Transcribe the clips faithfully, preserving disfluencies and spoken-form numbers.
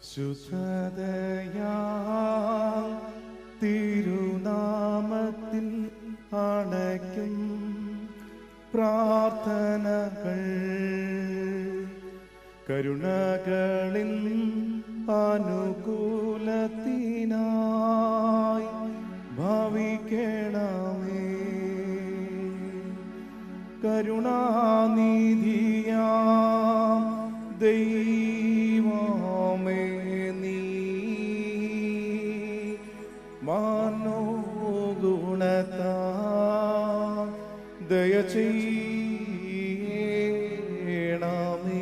ശുദ്ധതയാ തിരുനാമത്തിൽ അണയ്ക്കും പ്രാർത്ഥനകൾ കരുണകളിൽ അനുകൂലത്തിനായി ഭാവിക്കണമേ. കരുണാനിധിയാം ദൈവമേ നീ മനോഗുണത്താൽ ദയ ചെയ്യണമേ.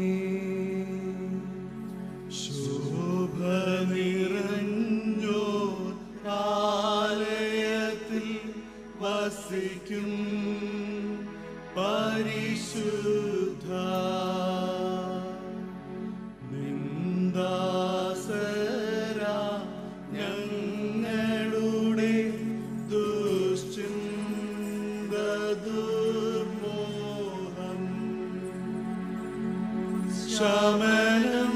ശോഭ നിറഞ്ഞോർ ആലയത്തിൽ വസിക്കും പരിശുദ്ധ നിന്ദാസരാ ഞങ്ങളുടെ ദുശ്ചിന്ത ദുർമോഹം ശമനം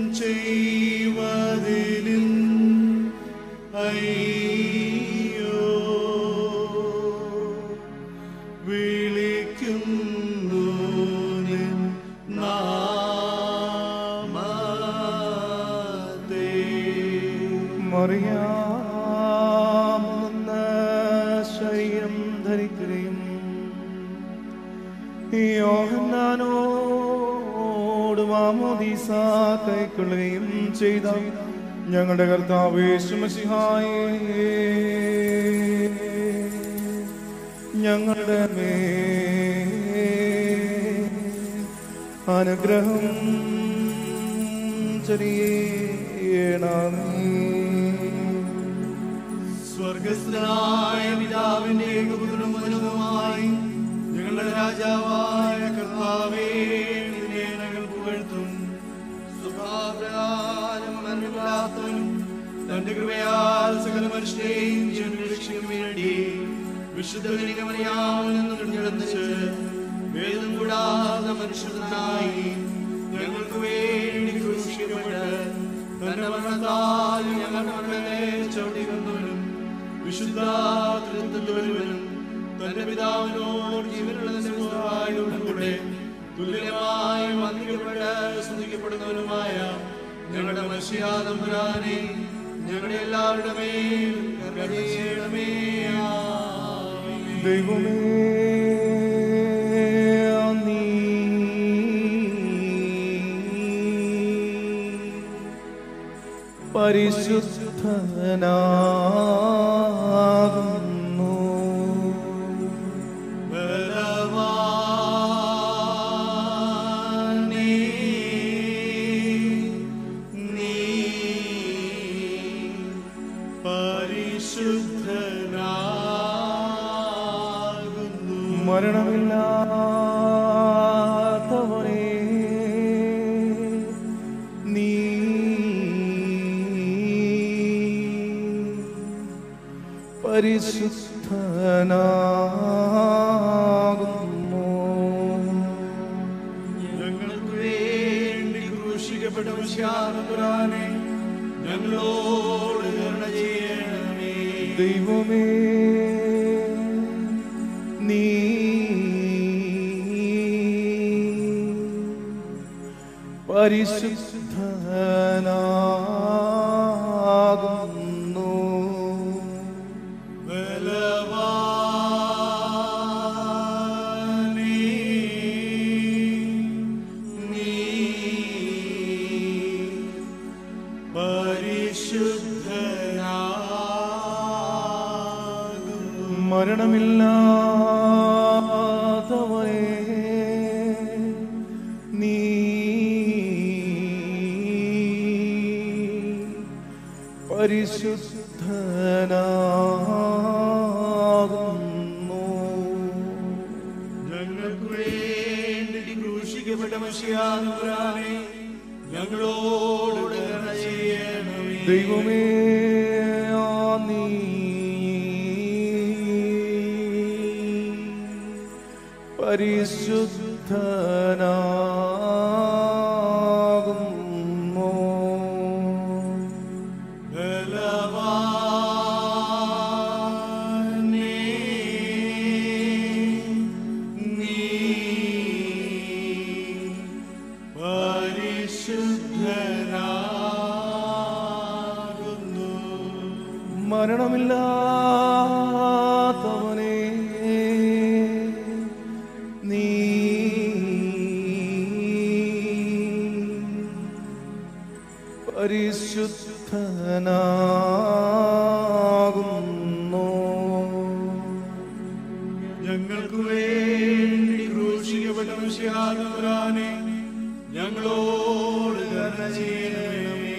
ചെയ്വതിലും അയ്യോ വിളിക്കുന്നു നിൻ നാമത്തെ. മറിയാം നിന്ന് ശരീരം ധരിക്കുകയും യോഹന്നാനോട് മാമോദീസ കൈക്കൊള്ളുകയും ചെയ്ത ഞങ്ങളുടെ കർത്താവ് യേശു മശിഹായേ, ഞങ്ങളുടെ മേൽ അനുഗ്രഹം ചൊരിയണമേ. സ്വർഗസ്ഥനായ പിതാവിന്റെ ഏകപുത്രനും മനുവുമായി ഞങ്ങളുടെ രാജാവായ കർത്താവേ, നിന്നെ ഞങ്ങൾ പുകഴ്ത്തും. സ്വഭാവപ്രകാരം മരണമില്ലാത്തവനും തന്റെ കൃപയാൽ സകല മനുഷ്യരെയും ജീവൻ രക്ഷിക്കും വേണ്ടി വിശുദ്ധ കന്യകമറിയാമിൽ നിന്ന് തിരഞ്ഞെടുത്ത് വേദം കൂടാതെ മനുഷ്യനായി ഞങ്ങൾക്ക് വേണ്ടി ക്രൂശിക്കപ്പെട്ട് തന്റെ മരണത്താൽ ഞങ്ങളുടെ മക്കളെ ചവിട്ടിക്കൊന്നവനും വിശുദ്ധ തൃത്വത്തിലും തന്റെ പിതാവിനോട് ജീവനുള്ളതിന്റെ തുല്യമായി വന്ദിക്കപ്പെട്ട് സ്തുതിക്കപ്പെടുന്നവനുമായ ഞങ്ങളുടെ മശിഹാ തമ്പുരാനെ, ഞങ്ങളുടെ എല്ലാവരുടെ മേൽ കരുണ ചെയ്യണമേ. ദൈവമേ, നീ പരിശുദ്ധനാകുന്നു. ബലവാനേ, നീ പരിശുദ്ധനാകുന്നു. മരണമില്ലാത്തവനേ, നീ പരിശുദ്ധനാകുന്നു. ഞങ്ങൾക്ക് വേണ്ടി ക്രൂശിക്കപ്പെട്ട മശിഹാ തമ്പുരാനെ, ഞങ്ങളോട് കരുണ ചെയ്യണമേ. ദൈവമേ, നീ പരിശുദ്ധനാകുന്നു. ബലവാനേ, നീ പരിശുദ്ധനാകുന്നു. മരണമില്ലാത്തവനേ, നീ പരിശുദ്ധനാകുന്നു. ഞങ്ങൾക്ക് വേണ്ടി ക്രൂശിക്കപ്പെട്ട മശിഹാ തമ്പുരാനെ, ഞങ്ങളോട് കരുണ ചെയ്യണമേ. ദൈവമേ, നീ പരിശുദ്ധനാകുന്നു. മരണമില്ലാത്തവനെ നീ പരിശുദ്ധനാകുന്നു. ഞങ്ങൾക്ക് വേണ്ടി ക്രൂശിക്കപ്പെട്ട മിശിഹായെ ഞങ്ങളോട് കരുണ ചെയ്യണമേ.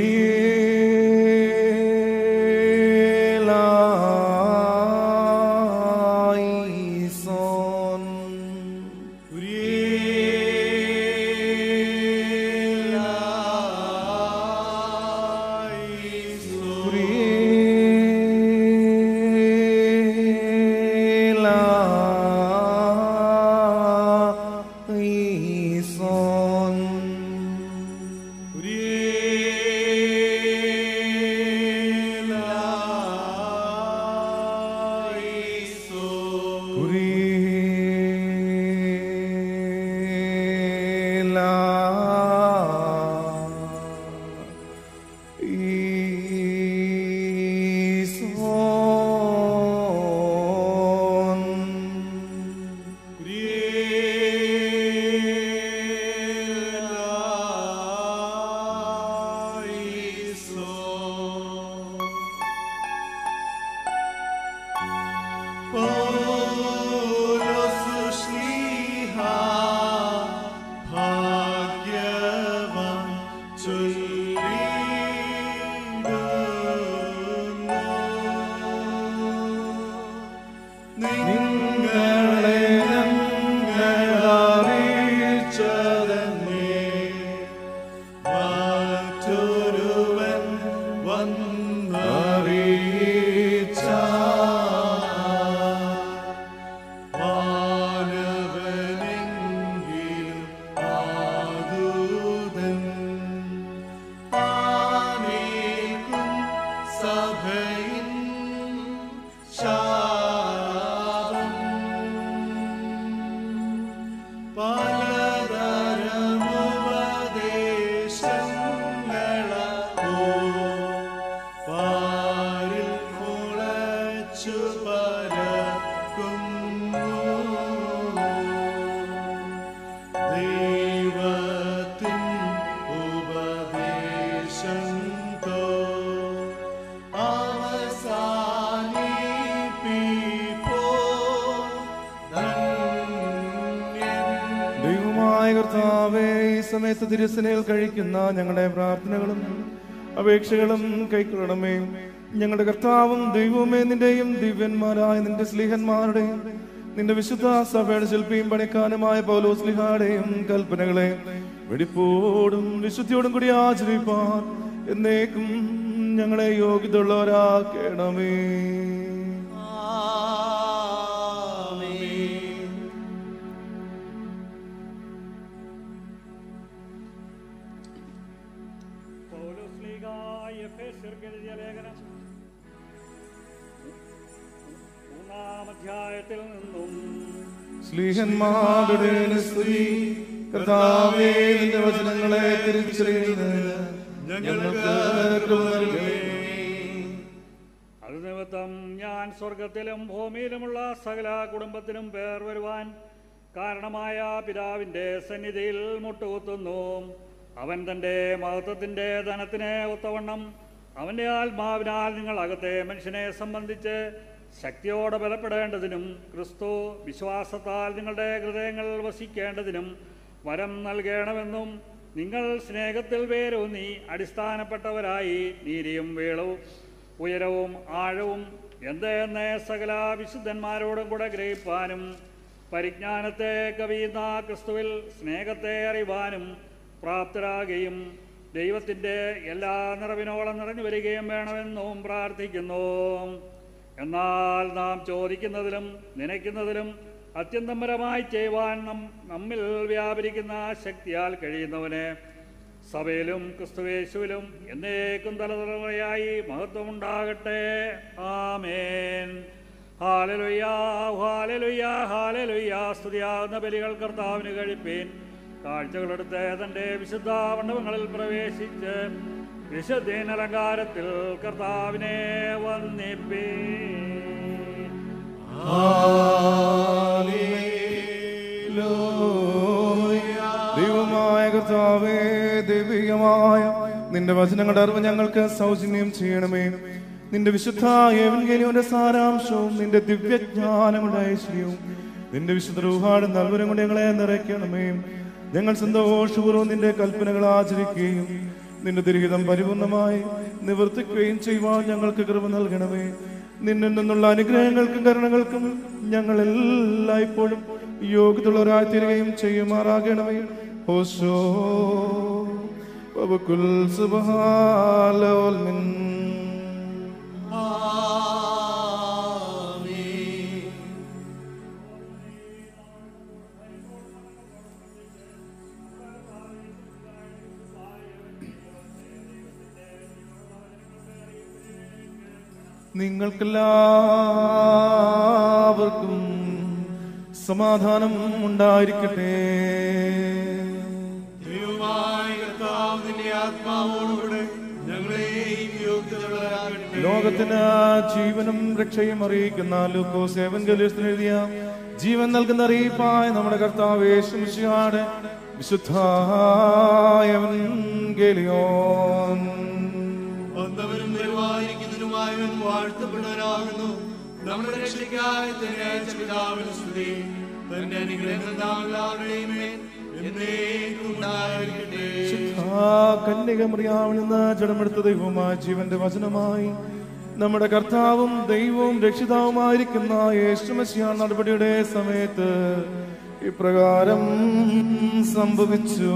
തിരുസനയിൽ കഴിക്കുന്ന ഞങ്ങളുടെ പ്രാർത്ഥനകളും അപേക്ഷകളും കൈക്കൊള്ളണമേ. ഞങ്ങളുടെ കർത്താവും ദൈവവുമേ, നിന്റെയും ദിവ്യന്മാരായ നിന്റെ സ്ലീഹന്മാരുടെയും നിന്റെ വിശുദ്ധ സഭയുടെ ശില്പിയും പണിക്കാനുമായ പൗലോസ് സ്ലീഹായുടെയും കൽപ്പനകളെ വെടിപ്പോടും വിശുദ്ധിയോടും കൂടി ആചരിപ്പാൻ എന്നേക്കും ഞങ്ങളെ യോഗ്യതയുള്ളവരാക്കണമേ. അധ്യായത്തിൽ നിന്നും സ്ലീഹന്മാരുടെ സ്തുതി. കർത്താവേ, നിന്റെ വചനങ്ങളെ തിരിച്ചറിയുന്നതിന് ഞങ്ങൾക്ക് കൃപ നൽകണമേ. അത് നിമിത്തം ഞാൻ സ്വർഗത്തിലും ഭൂമിയിലുമുള്ള സകല കുടുംബത്തിനും പേർ വരുവാൻ കാരണമായ പിതാവിന്റെ സന്നിധിയിൽ മുട്ടുകുത്തുന്നു. അവൻ തന്റെ മഹത്വത്തിന്റെ ധനത്തിന് ഒത്തവണ്ണം അവന്റെ ആത്മാവിനാൽ നിങ്ങൾ അകത്തെ മനുഷ്യനെ സംബന്ധിച്ച് ശക്തിയോടെ ബലപ്പെടേണ്ടതിനും ക്രിസ്തു വിശ്വാസത്താൽ നിങ്ങളുടെ ഹൃദയങ്ങൾ വസിക്കേണ്ടതിനും വരം നൽകണമെന്നും നിങ്ങൾ സ്നേഹത്തിൽ വേരൂന്നി അടിസ്ഥാനപ്പെട്ടവരായി നീതിയും വീളവും ഉയരവും ആഴവും എന്തെന്ന് സകല വിശുദ്ധന്മാരോടും കൂടെ ഗ്രഹിപ്പാനും പരിജ്ഞാനത്തെ കവിയുന്ന ക്രിസ്തുവിൽ സ്നേഹത്തെ അറിവാനും പ്രാപ്തരാകുകയും ദൈവത്തിൻ്റെ എല്ലാ നിറവിനോളം നിറഞ്ഞു വരികയും വേണമെന്നും പ്രാർത്ഥിക്കുന്നു. എന്നാൽ നാം ചോദിക്കുന്നതിലും നനയ്ക്കുന്നതിലും അത്യന്തപരമായി ചെയ്യുവാൻ നം നമ്മിൽ വ്യാപരിക്കുന്ന ശക്തിയാൽ കഴിയുന്നവന് സഭയിലും ക്രിസ്തുവേശുവിലും എന്നേക്കും തലതലമുറയായി മഹത്വമുണ്ടാകട്ടെ. ആമേൻ. ഹാലലുയ്യ ഹാലലുയ്യ ഹാലലുയ്യ. സ്തുതിയാകുന്ന ബലികൾ കർത്താവിന് കഴിപ്പീൻ. കാഴ്ചകളെടുത്ത് തന്റെ വിശുദ്ധ മണ്ഡപങ്ങളിൽ പ്രവേശിച്ച് വിശുദ്ധീനലങ്കാരത്തിൽ കർത്താവിനെ വന്ദിപ്പി. ദൈവമായ കർത്താവേ, ദൈവികമായ നിന്റെ വചനങ്ങളുടെ അറിവ് ഞങ്ങൾക്ക് സൗജന്യം ചെയ്യണമേ. നിന്റെ വിശുദ്ധ ഏവൻഗേലിയോന്റെ സാരാംശവും നിന്റെ ദിവ്യജ്ഞാനങ്ങളുടെ ഐശ്വര്യവും നിന്റെ വിശുദ്ധ റൂഹാടും നൽവരം കൊണ്ട് ഞങ്ങളെ നിറയ്ക്കണമേ. ഞങ്ങൾ സന്തോഷപൂർവ്വം നിന്റെ കൽപ്പനകൾ ആചരിക്കുകയും നിന്റെ ദുരിതം പരിപൂർണമായി നിവർത്തിക്കുകയും ചെയ്യുവാൻ ഞങ്ങൾക്ക് കൃപ നൽകണമേ. നിന്നിൽ നിന്നുള്ള അനുഗ്രഹങ്ങൾക്കും കരുണകൾക്കും ഞങ്ങൾ എല്ലായ്പ്പോഴും യോഗ്യതയുള്ളവരായി തീരുകയും ചെയ്യുമാറാകണമേ. ഹോശോ വബകുൽ സുബ്ഹാനൽ മിൻ. നിങ്ങൾക്കെല്ലാവർക്കും സമാധാനം ഉണ്ടായിരിക്കട്ടെ. ലോകത്തിന് ജീവനും രക്ഷയും അറിയിക്കുന്ന ലൂക്കോസ് എവൻഗേലിയോസിന് എഴുതിയ ജീവൻ നൽകുന്ന അറിയിപ്പായ നമ്മുടെ കർത്താവ് യേശു മിശിഹായുടെ വിശുദ്ധ എവൻഗേലിയോൻ. വന്നവനും വരുവായിരിക്കുന്നതിനുമായവൻ വാഴ്ത്തപ്പെട്ടവനാകുന്നു. നമ്മുടെ രക്ഷയ്ക്കായി തന്നെ അയച്ച പിതാവിന് സ്തുതി. തന്റെ അനുഗ്രഹങ്ങൾ നാം എല്ലാവരുടെയും മേൽ എന്നേക്കും ഉണ്ടായിരിക്കട്ടെ. കന്യക മറിയാമിൽ നിന്ന് ജഡമെടുത്ത ദൈവമായ ജീവന്റെ വചനമായി നമ്മുടെ കർത്താവും ദൈവവും രക്ഷിതാവുമായിരിക്കുന്ന യേശു മിശിഹാ നടപടിയുടെ സമയത്ത് ഇപ്രകാരം സംഭവിച്ചു.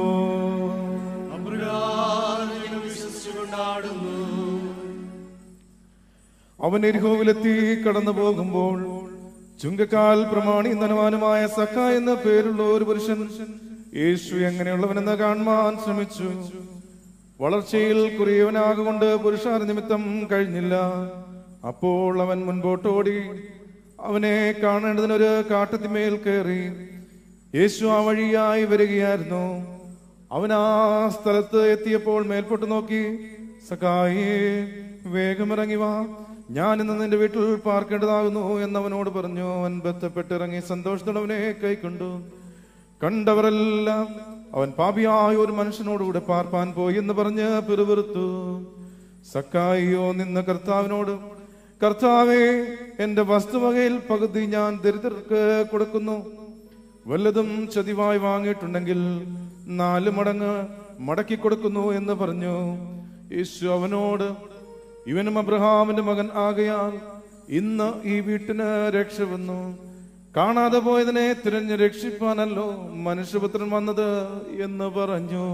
അവൻ എരിഹോവിലെത്തി കടന്നു പോകുമ്പോൾ ചുങ്കക്കാൽ പ്രമാണി ധനവാനുമായ സഖ എന്ന പേരുള്ള ഒരു പുരുഷൻ യേശു എങ്ങനെയുള്ളവനെന്ന് കാണുവാൻ ശ്രമിച്ചു. വളർച്ചയിൽ കുറിയവനാകൊണ്ട് പുരുഷാര നിമിത്തം കഴിഞ്ഞില്ല. അപ്പോൾ അവൻ മുൻപോട്ടോടി അവനെ കാണേണ്ടതിനൊരു കാട്ടത്തിമേൽ കയറി. യേശു ആ വഴിയായി വരികയായിരുന്നു. അവൻ ആ സ്ഥലത്ത് എത്തിയപ്പോൾ മേൽപോട്ട് നോക്കി, സഖായേ, വേഗമിറങ്ങി വാ, ഞാൻ ഇന്ന് നിന്റെ വീട്ടിൽ പാർക്കേണ്ടതാകുന്നു എന്നവനോട് പറഞ്ഞു. അവൻ ബന്ധപ്പെട്ടിറങ്ങി സന്തോഷത്തോടെ കൈക്കൊണ്ടു. കണ്ടവരെല്ലാം അവൻ പാപിയായ ഒരു മനുഷ്യനോടുകൂടെ പാർപ്പാൻ പോയി എന്ന് പറഞ്ഞ് പിറുപിറുത്തു. സക്കായിയോ നിന്ന് കർത്താവിനോട്, കർത്താവേ, എന്റെ വസ്തുവകയിൽ പകുതി ഞാൻ ദരിദ്രർക്ക് കൊടുക്കുന്നു. വല്ലതും ചതിവായി വാങ്ങിയിട്ടുണ്ടെങ്കിൽ നാല് മടങ്ങ് മടക്കി കൊടുക്കുന്നു എന്ന് പറഞ്ഞു. യേശു അവനോട്, ഇവനും അബ്രഹാമിന്റെ മകൻ ആകയാൽ ഇന്ന് ഈ വീട്ടിന് രക്ഷ വന്നു. കാണാതെ പോയതിനെ തിരഞ്ഞ് രക്ഷിപ്പാനല്ലോ മനുഷ്യപുത്രൻ വന്നത് എന്ന് പറഞ്ഞു.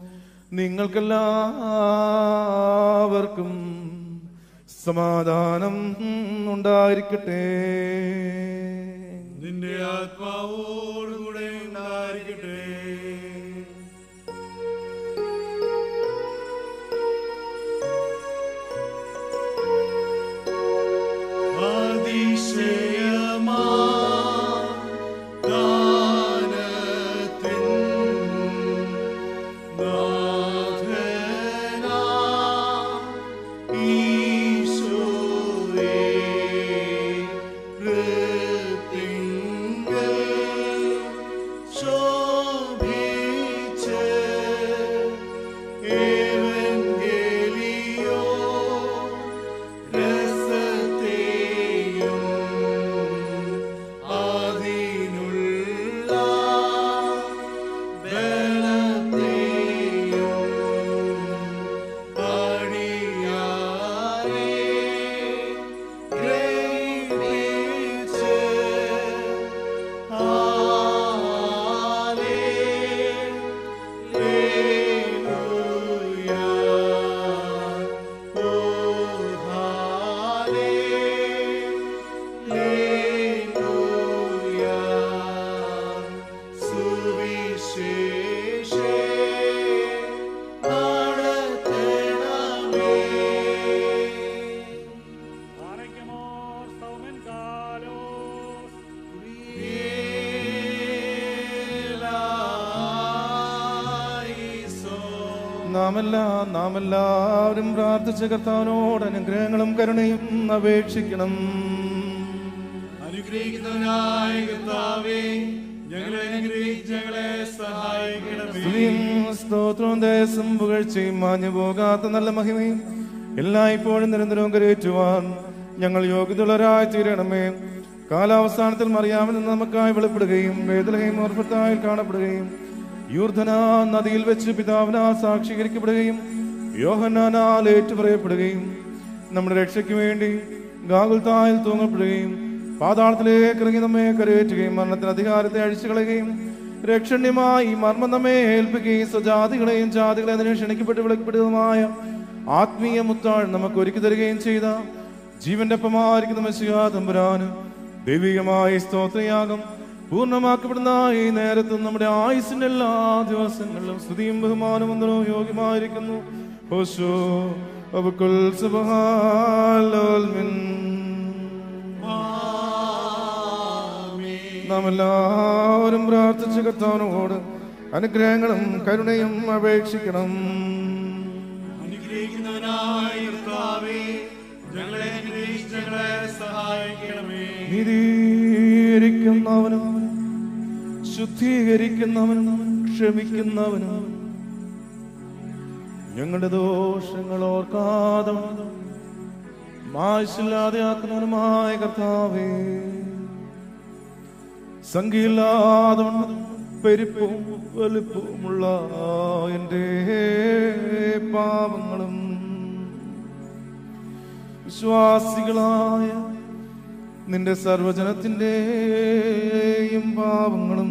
നിങ്ങൾക്കെല്ലാവർക്കും സമാധാനം ഉണ്ടായിരിക്കട്ടെ. നിന്റെ ആത്മാവോടുകൂടെ ഉണ്ടായിരിക്കട്ടെ. അതിശയമാ ും എല്ലാം നാം എല്ലാവരും പ്രാർത്ഥിച്ച കർത്താവിനോട് അനുഗ്രഹങ്ങളും കരുണയും അപേക്ഷിക്കണം. അനുഗ്രഹിക്കുന്നവനായ കർത്താവേ, ഞങ്ങളെ അനുഗ്രഹിച്ച് ഞങ്ങളെ സഹായിക്കണമേ. സ്തോത്രവും ദേശം പുകഴ്ചയും മാഞ്ഞു പോകാത്ത നല്ല മഹിമയും എല്ലായ്പ്പോഴും നിരന്തരവും കരയേറ്റുവാൻ ഞങ്ങൾ യോഗ്യതയുള്ളവരായി തീരണമേ. കാലാവസ്ഥാനത്തിൽ മറിയാമിൽ നിന്ന് നമുക്കായി വെളിപ്പെടുകയും ബേത്ലഹേം ഓർഫത്തായി കാണപ്പെടുകയും യൂർദ്ധന നദിയിൽ വെച്ച് പിതാവിനാൽ സാക്ഷീകരിക്കപ്പെടുകയും യോഹന്നാനാൽ ഏറ്റുപറയപ്പെടുകയും നമ്മുടെ രക്ഷയ്ക്ക് വേണ്ടി ഗാഗുൽത്തായിൽ തൂങ്ങപ്പെടുകയും പാതാളത്തിലേക്ക് ഇറങ്ങി നമ്മെ കരയേറ്റുകയും മരണത്തിന് അധികാരത്തെ അഴിച്ചു കളയുകയും രക്ഷണ്യമായി മർമ്മം നമ്മെ ഏൽപ്പിക്കുകയും സ്വജാതികളെയും ജാതികളെയും അതിനെ ക്ഷണിക്കപ്പെട്ട് വിളിക്കപ്പെടുന്നതുമായ ആത്മീയ മുത്താൾ നമുക്ക് ഒരുക്കി തരികയും ചെയ്ത ജീവന്റെ ഒപ്പമായിരിക്കുന്ന മെസ്സിഹാ തമ്പുരാന് ദൈവികമായ സ്തോത്രയാഗം പൂർണ്ണമാക്കപ്പെടുന്ന ഈ നേരത്തും നമ്മുടെ ആയുസിന്റെ എല്ലാ ദിവസങ്ങളിലും സ്തുതിയും ബഹുമാനവും വന്ദനവും യോഗ്യമായിരിക്കുന്നു. ഓശോ അബുക്കുൽ സുബ്ഹാനൽ നാം എല്ലാവരും പ്രാർത്ഥിച്ച കർത്താവിനോട് അനുഗ്രഹങ്ങളും കരുണയും അപേക്ഷിക്കണം. അനുഗ്രഹിക്കുന്നവനായ കർത്താവേ, ഞങ്ങളെ അനുഗ്രഹിച്ച് ഞങ്ങളെ സഹായിക്കണമേ. നീതീകരിക്കുന്നവനും ശുദ്ധീകരിക്കുന്നവനും ക്ഷമിക്കുന്നവനും ഞങ്ങളുടെ ദോഷങ്ങൾ ഓർക്കാതെ മായ്ച്ചില്ലാതെയാക്കുന്നവനുമായ കർത്താവേ, സംഖ്യയില്ലാതെ പെരുപ്പവും വലുപ്പവുമുള്ള എൻ്റെ പാപങ്ങളും വിശ്വാസികളായ നിന്റെ സർവജനത്തിൻ്റെയും പാപങ്ങളും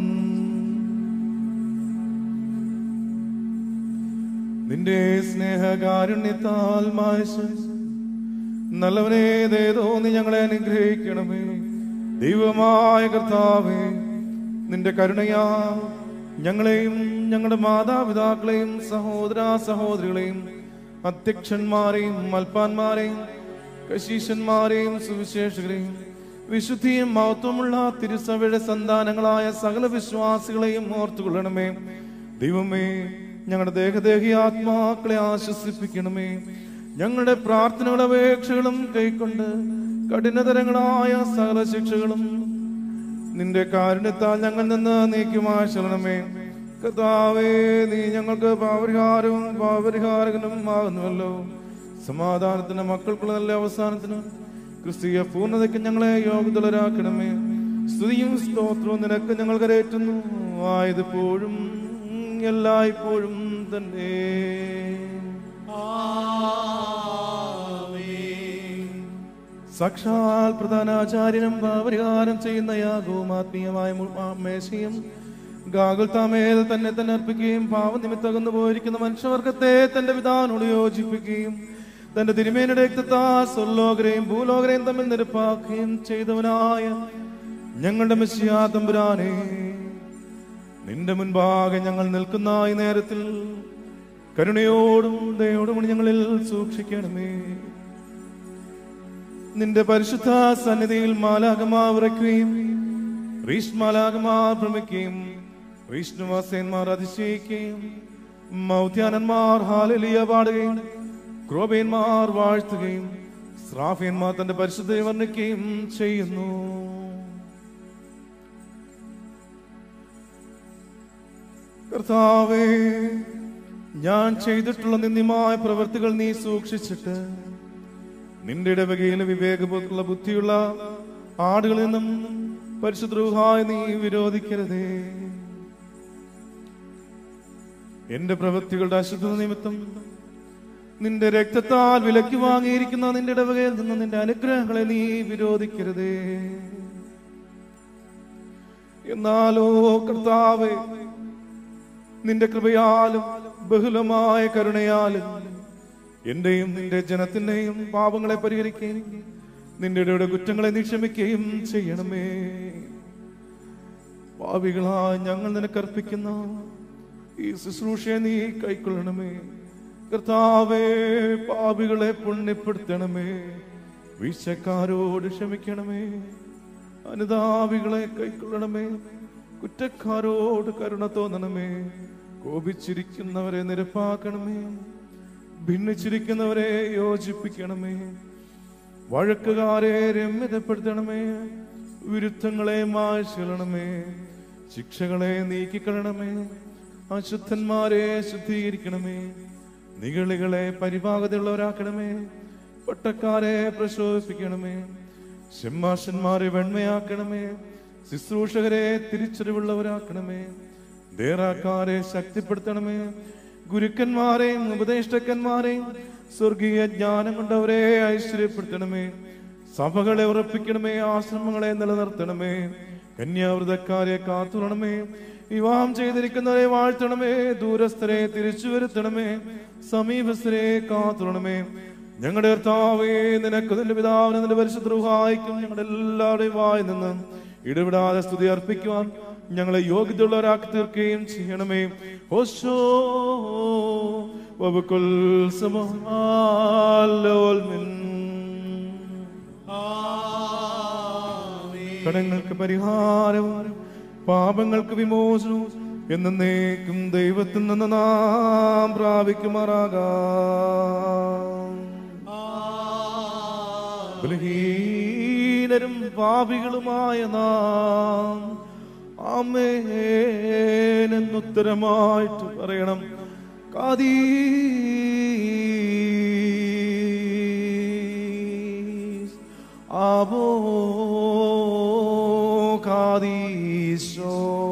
നിന്റെ സ്നേഹകാരുണ്യത്താൽ മായ്ച്ച് നല്ലവനെ ദയതോ നീ ഞങ്ങളെ അനുഗ്രഹിക്കണമേ. ദൈവമായ കർത്താവേ, നിന്റെ കരുണയാ ഞങ്ങളെയും ഞങ്ങളുടെ മാതാപിതാക്കളെയും സഹോദര സഹോദരികളെയും അധ്യക്ഷന്മാരെയും മൽപ്പാന്മാരെയും കശീശന്മാരെയും സുവിശേഷകരെയും വിശുദ്ധിയും മഹത്വമുള്ള തിരുസഭയുടെ സന്താനങ്ങളായ സകല വിശ്വാസികളെയും ഓർത്തുകൊള്ളണമേ. ദൈവമേ, ഞങ്ങളുടെ ദേഹദേഹി ആത്മാക്കളെ ആശ്വസിപ്പിക്കണമേ. ഞങ്ങളുടെ പ്രാർത്ഥനകളും അപേക്ഷകളും കൈക്കൊണ്ട് കഠിനതരങ്ങളായ സകല ശിക്ഷകളും നിന്റെ കാരുണ്യത്താൽ ഞങ്ങൾ നിന്ന് നീക്കുമാശരണമേ. കർത്താവേ, നീ ഞങ്ങൾക്ക് പാപരിഹാരവും പാപരിഹാരകനും ആകുന്നുവല്ലോ. സമാധാനത്തിന് മക്കൾക്കുള്ള നല്ല അവസാനത്തിന് ക്രിസ്തീയ പൂർണ്ണതയ്ക്ക് ഞങ്ങളെ യോഗ്യതരാക്കണമേ. സ്തുതിയും സ്തോത്രവും നിനക്ക് ഞങ്ങൾ കരയേറ്റുന്നു, ആയതിപ്പോഴും എല്ലായ്പ്പോഴും തന്നെ. സാക്ഷാൽ പ്രധാനാചാര്യനും പാപരിഹാരം ചെയ്യുന്ന യാഗവും ആത്മീയമായ മേശയും ഗാഗുൽത്താമേൽ തന്നെ തന്നെ അർപ്പിക്കുകയും പാപനിമിത്തകന്നു പോയിരിക്കുന്ന മനുഷ്യവർഗത്തെ തന്റെ പിതാവിനോട് യോജിപ്പിക്കുകയും തന്റെ തിരുമേനിയുടെ രക്തത്താൽ സ്വർലോകരെയും ഭൂലോകരെയും തമ്മിൽ നിരപ്പാക്കുകയും ചെയ്തവനായ ഞങ്ങളുടെ മെസ്സിഹാ തമ്പുരാനെ, നിന്റെ മുൻപാകെ ഞങ്ങൾ നിൽക്കുന്ന ഈ നേരത്തിൽ കരുണയോടും ദയോടും ഞങ്ങളിൽ സൂക്ഷിക്കണമേ. നിന്റെ പരിശുദ്ധ സന്നിധിയിൽ മാലാകമാർ ഉറയ്ക്കുകയും റീഷ്മാലാകമാർ ഭ്രമിക്കുകയും വിഷ്ണുവാസന്മാർ അതിശയിക്കുകയും മൗദ്യാനന്മാർ ഹാലലിയ പാടുകയും ക്രോബേന്മാർ വാഴ്ത്തുകയും സ്രാഫ്യന്മാർ തന്റെ പരിശുദ്ധയെ വർണ്ണിക്കുകയും ചെയ്യുന്നു. കർത്താവേ, ഞാൻ ചെയ്തിട്ടുള്ള നിന്ദ്യമായ പ്രവൃത്തികൾ നീ സൂക്ഷിച്ചിട്ട് നിന്റെ ഇടവകയിലെ വിവേകബോധമുള്ള ബുദ്ധിയുള്ള ആടുകളിൽ നിന്നും പരിശുദ്ധരൂഹായി നീ വിരോധിക്കരുതേ. എന്റെ പ്രവൃത്തികളുടെ അശുദ്ധ നിമിത്തം നിന്റെ രക്തത്താൽ വിലക്ക് വാങ്ങിയിരിക്കുന്ന നിന്റെ ഇടവകയിൽ നിന്ന് നിന്റെ അനുഗ്രഹങ്ങളെ നീ വിരോധിക്കരുതേ. എന്നാലോ കർത്താവേ, നിന്റെ കൃപയാലും ബഹുലമായ കരുണയാലും എന്റെയും നിന്റെ ജനത്തിന്റെയും പാപങ്ങളെ പരിഹരിക്കുകയും നിന്റെ ഇടയുടെ കുറ്റങ്ങളെ നീ ക്ഷമിക്കുകയും ചെയ്യണമേ. പാപികളായി ഞങ്ങൾ നിനക്കർപ്പിക്കുന്ന ഈ ശുശ്രൂഷയെ നീ കൈക്കൊള്ളണമേ. കർത്താവേ, പാപികളെ പുണ്യപ്പെടുത്തണമേ. വീഴ്ചക്കാരോട് ക്ഷമിക്കണമേ. അനുതാപികളെ കൈക്കൊള്ളണമേ. കുറ്റക്കാരോട് കരുണ തോന്നണമേ. കോപിച്ചിരിക്കുന്നവരെ നിരപ്പാക്കണമേ. ഭിന്നിച്ചിരിക്കുന്നവരെ യോജിപ്പിക്കണമേ. വഴക്കുകാരെ രമ്യതപ്പെടുത്തണമേ. വിരുദ്ധങ്ങളെ മായ്ച്ചളണമേ. ശിക്ഷകളെ നീക്കിക്കളണമേ. അശുദ്ധന്മാരെ ശുദ്ധീകരിക്കണമേ. നിഗളികളെ പരിപാകതയുള്ളവരാക്കണമേ. പട്ടക്കാരെ പ്രശോഭിപ്പിക്കണമേ. സിംഹാസന്മാരെ വെണ്മയാക്കണമേ. ശുശ്രൂഷകരെ തിരിച്ചറിവുള്ളവരാക്കണമേ. ദേറാക്കാരെ ശക്തിപ്പെടുത്തണമേ. ഗുരുക്കന്മാരെയും ഉപദേഷ്ടക്കന്മാരെയും സ്വർഗീയ ജ്ഞാനം കൊണ്ടവരെ ഐശ്വര്യപ്പെടുത്തണമേ. സഭകളെ ഉറപ്പിക്കണമേ. ആശ്രമങ്ങളെ നിലനിർത്തണമേ. കന്യാവ്രതക്കാരെ കാത്തുണമേ. വിവാഹം ചെയ്തിരിക്കുന്നവരെ വാഴ്ത്തണമേ. ദൂരസ്ഥരെ തിരിച്ചു വരുത്തണമേ. സമീപസ്ഥരെ കാത്തുണമേ. ഞങ്ങളുടെ കർത്താവേ, നിനക്ക് നിന്റെ പിതാവിന് നിന്റെ പരിശുദ്ധ റൂഹായിക്കും ഞങ്ങളുടെ എല്ലാവരുടെയും വായിൽ നിന്ന് ഇടപെടാതെ സ്തുതി അർപ്പിക്കുവാൻ ഞങ്ങളെ യോഗ്യതയുള്ളവരാക്കി തീർക്കുകയും ചെയ്യണമേ. ഹോശോ വബുകുൽ സമഹാലോൽ മിൻ. കടങ്ങൾക്ക് പരിഹാരവും പാപങ്ങൾക്ക് വിമോചനവും എന്നേക്കും ദൈവത്തിൽ നിന്ന് നാം പ്രാപിക്കുമാറാകാം. ബലഹീനരും പാപികളുമായ നാം ആമേൻ എന്നുത്തരമായിട്ട് പറയണം. കാദീസ് Abo കാദീശോ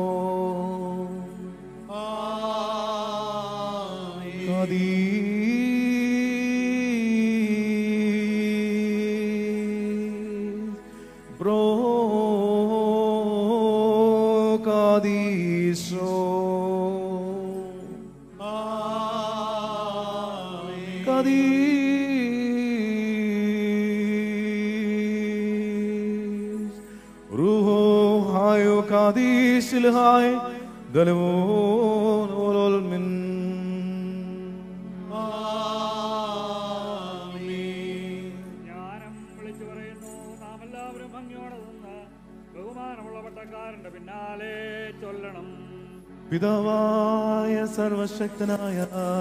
Silhai dalwon olol min. ആമേൻ. ജ്ഞാനം വിളിച്ചു പറയുന്നു, നാം എല്ലാവരും ഭംഗിയോടെ നിന്ന് ബഹുമാനമുള്ള പട്ടക്കാരന്റെ പിന്നാലെ ചൊല്ലണം. പിതാവായ സർവശക്തനായ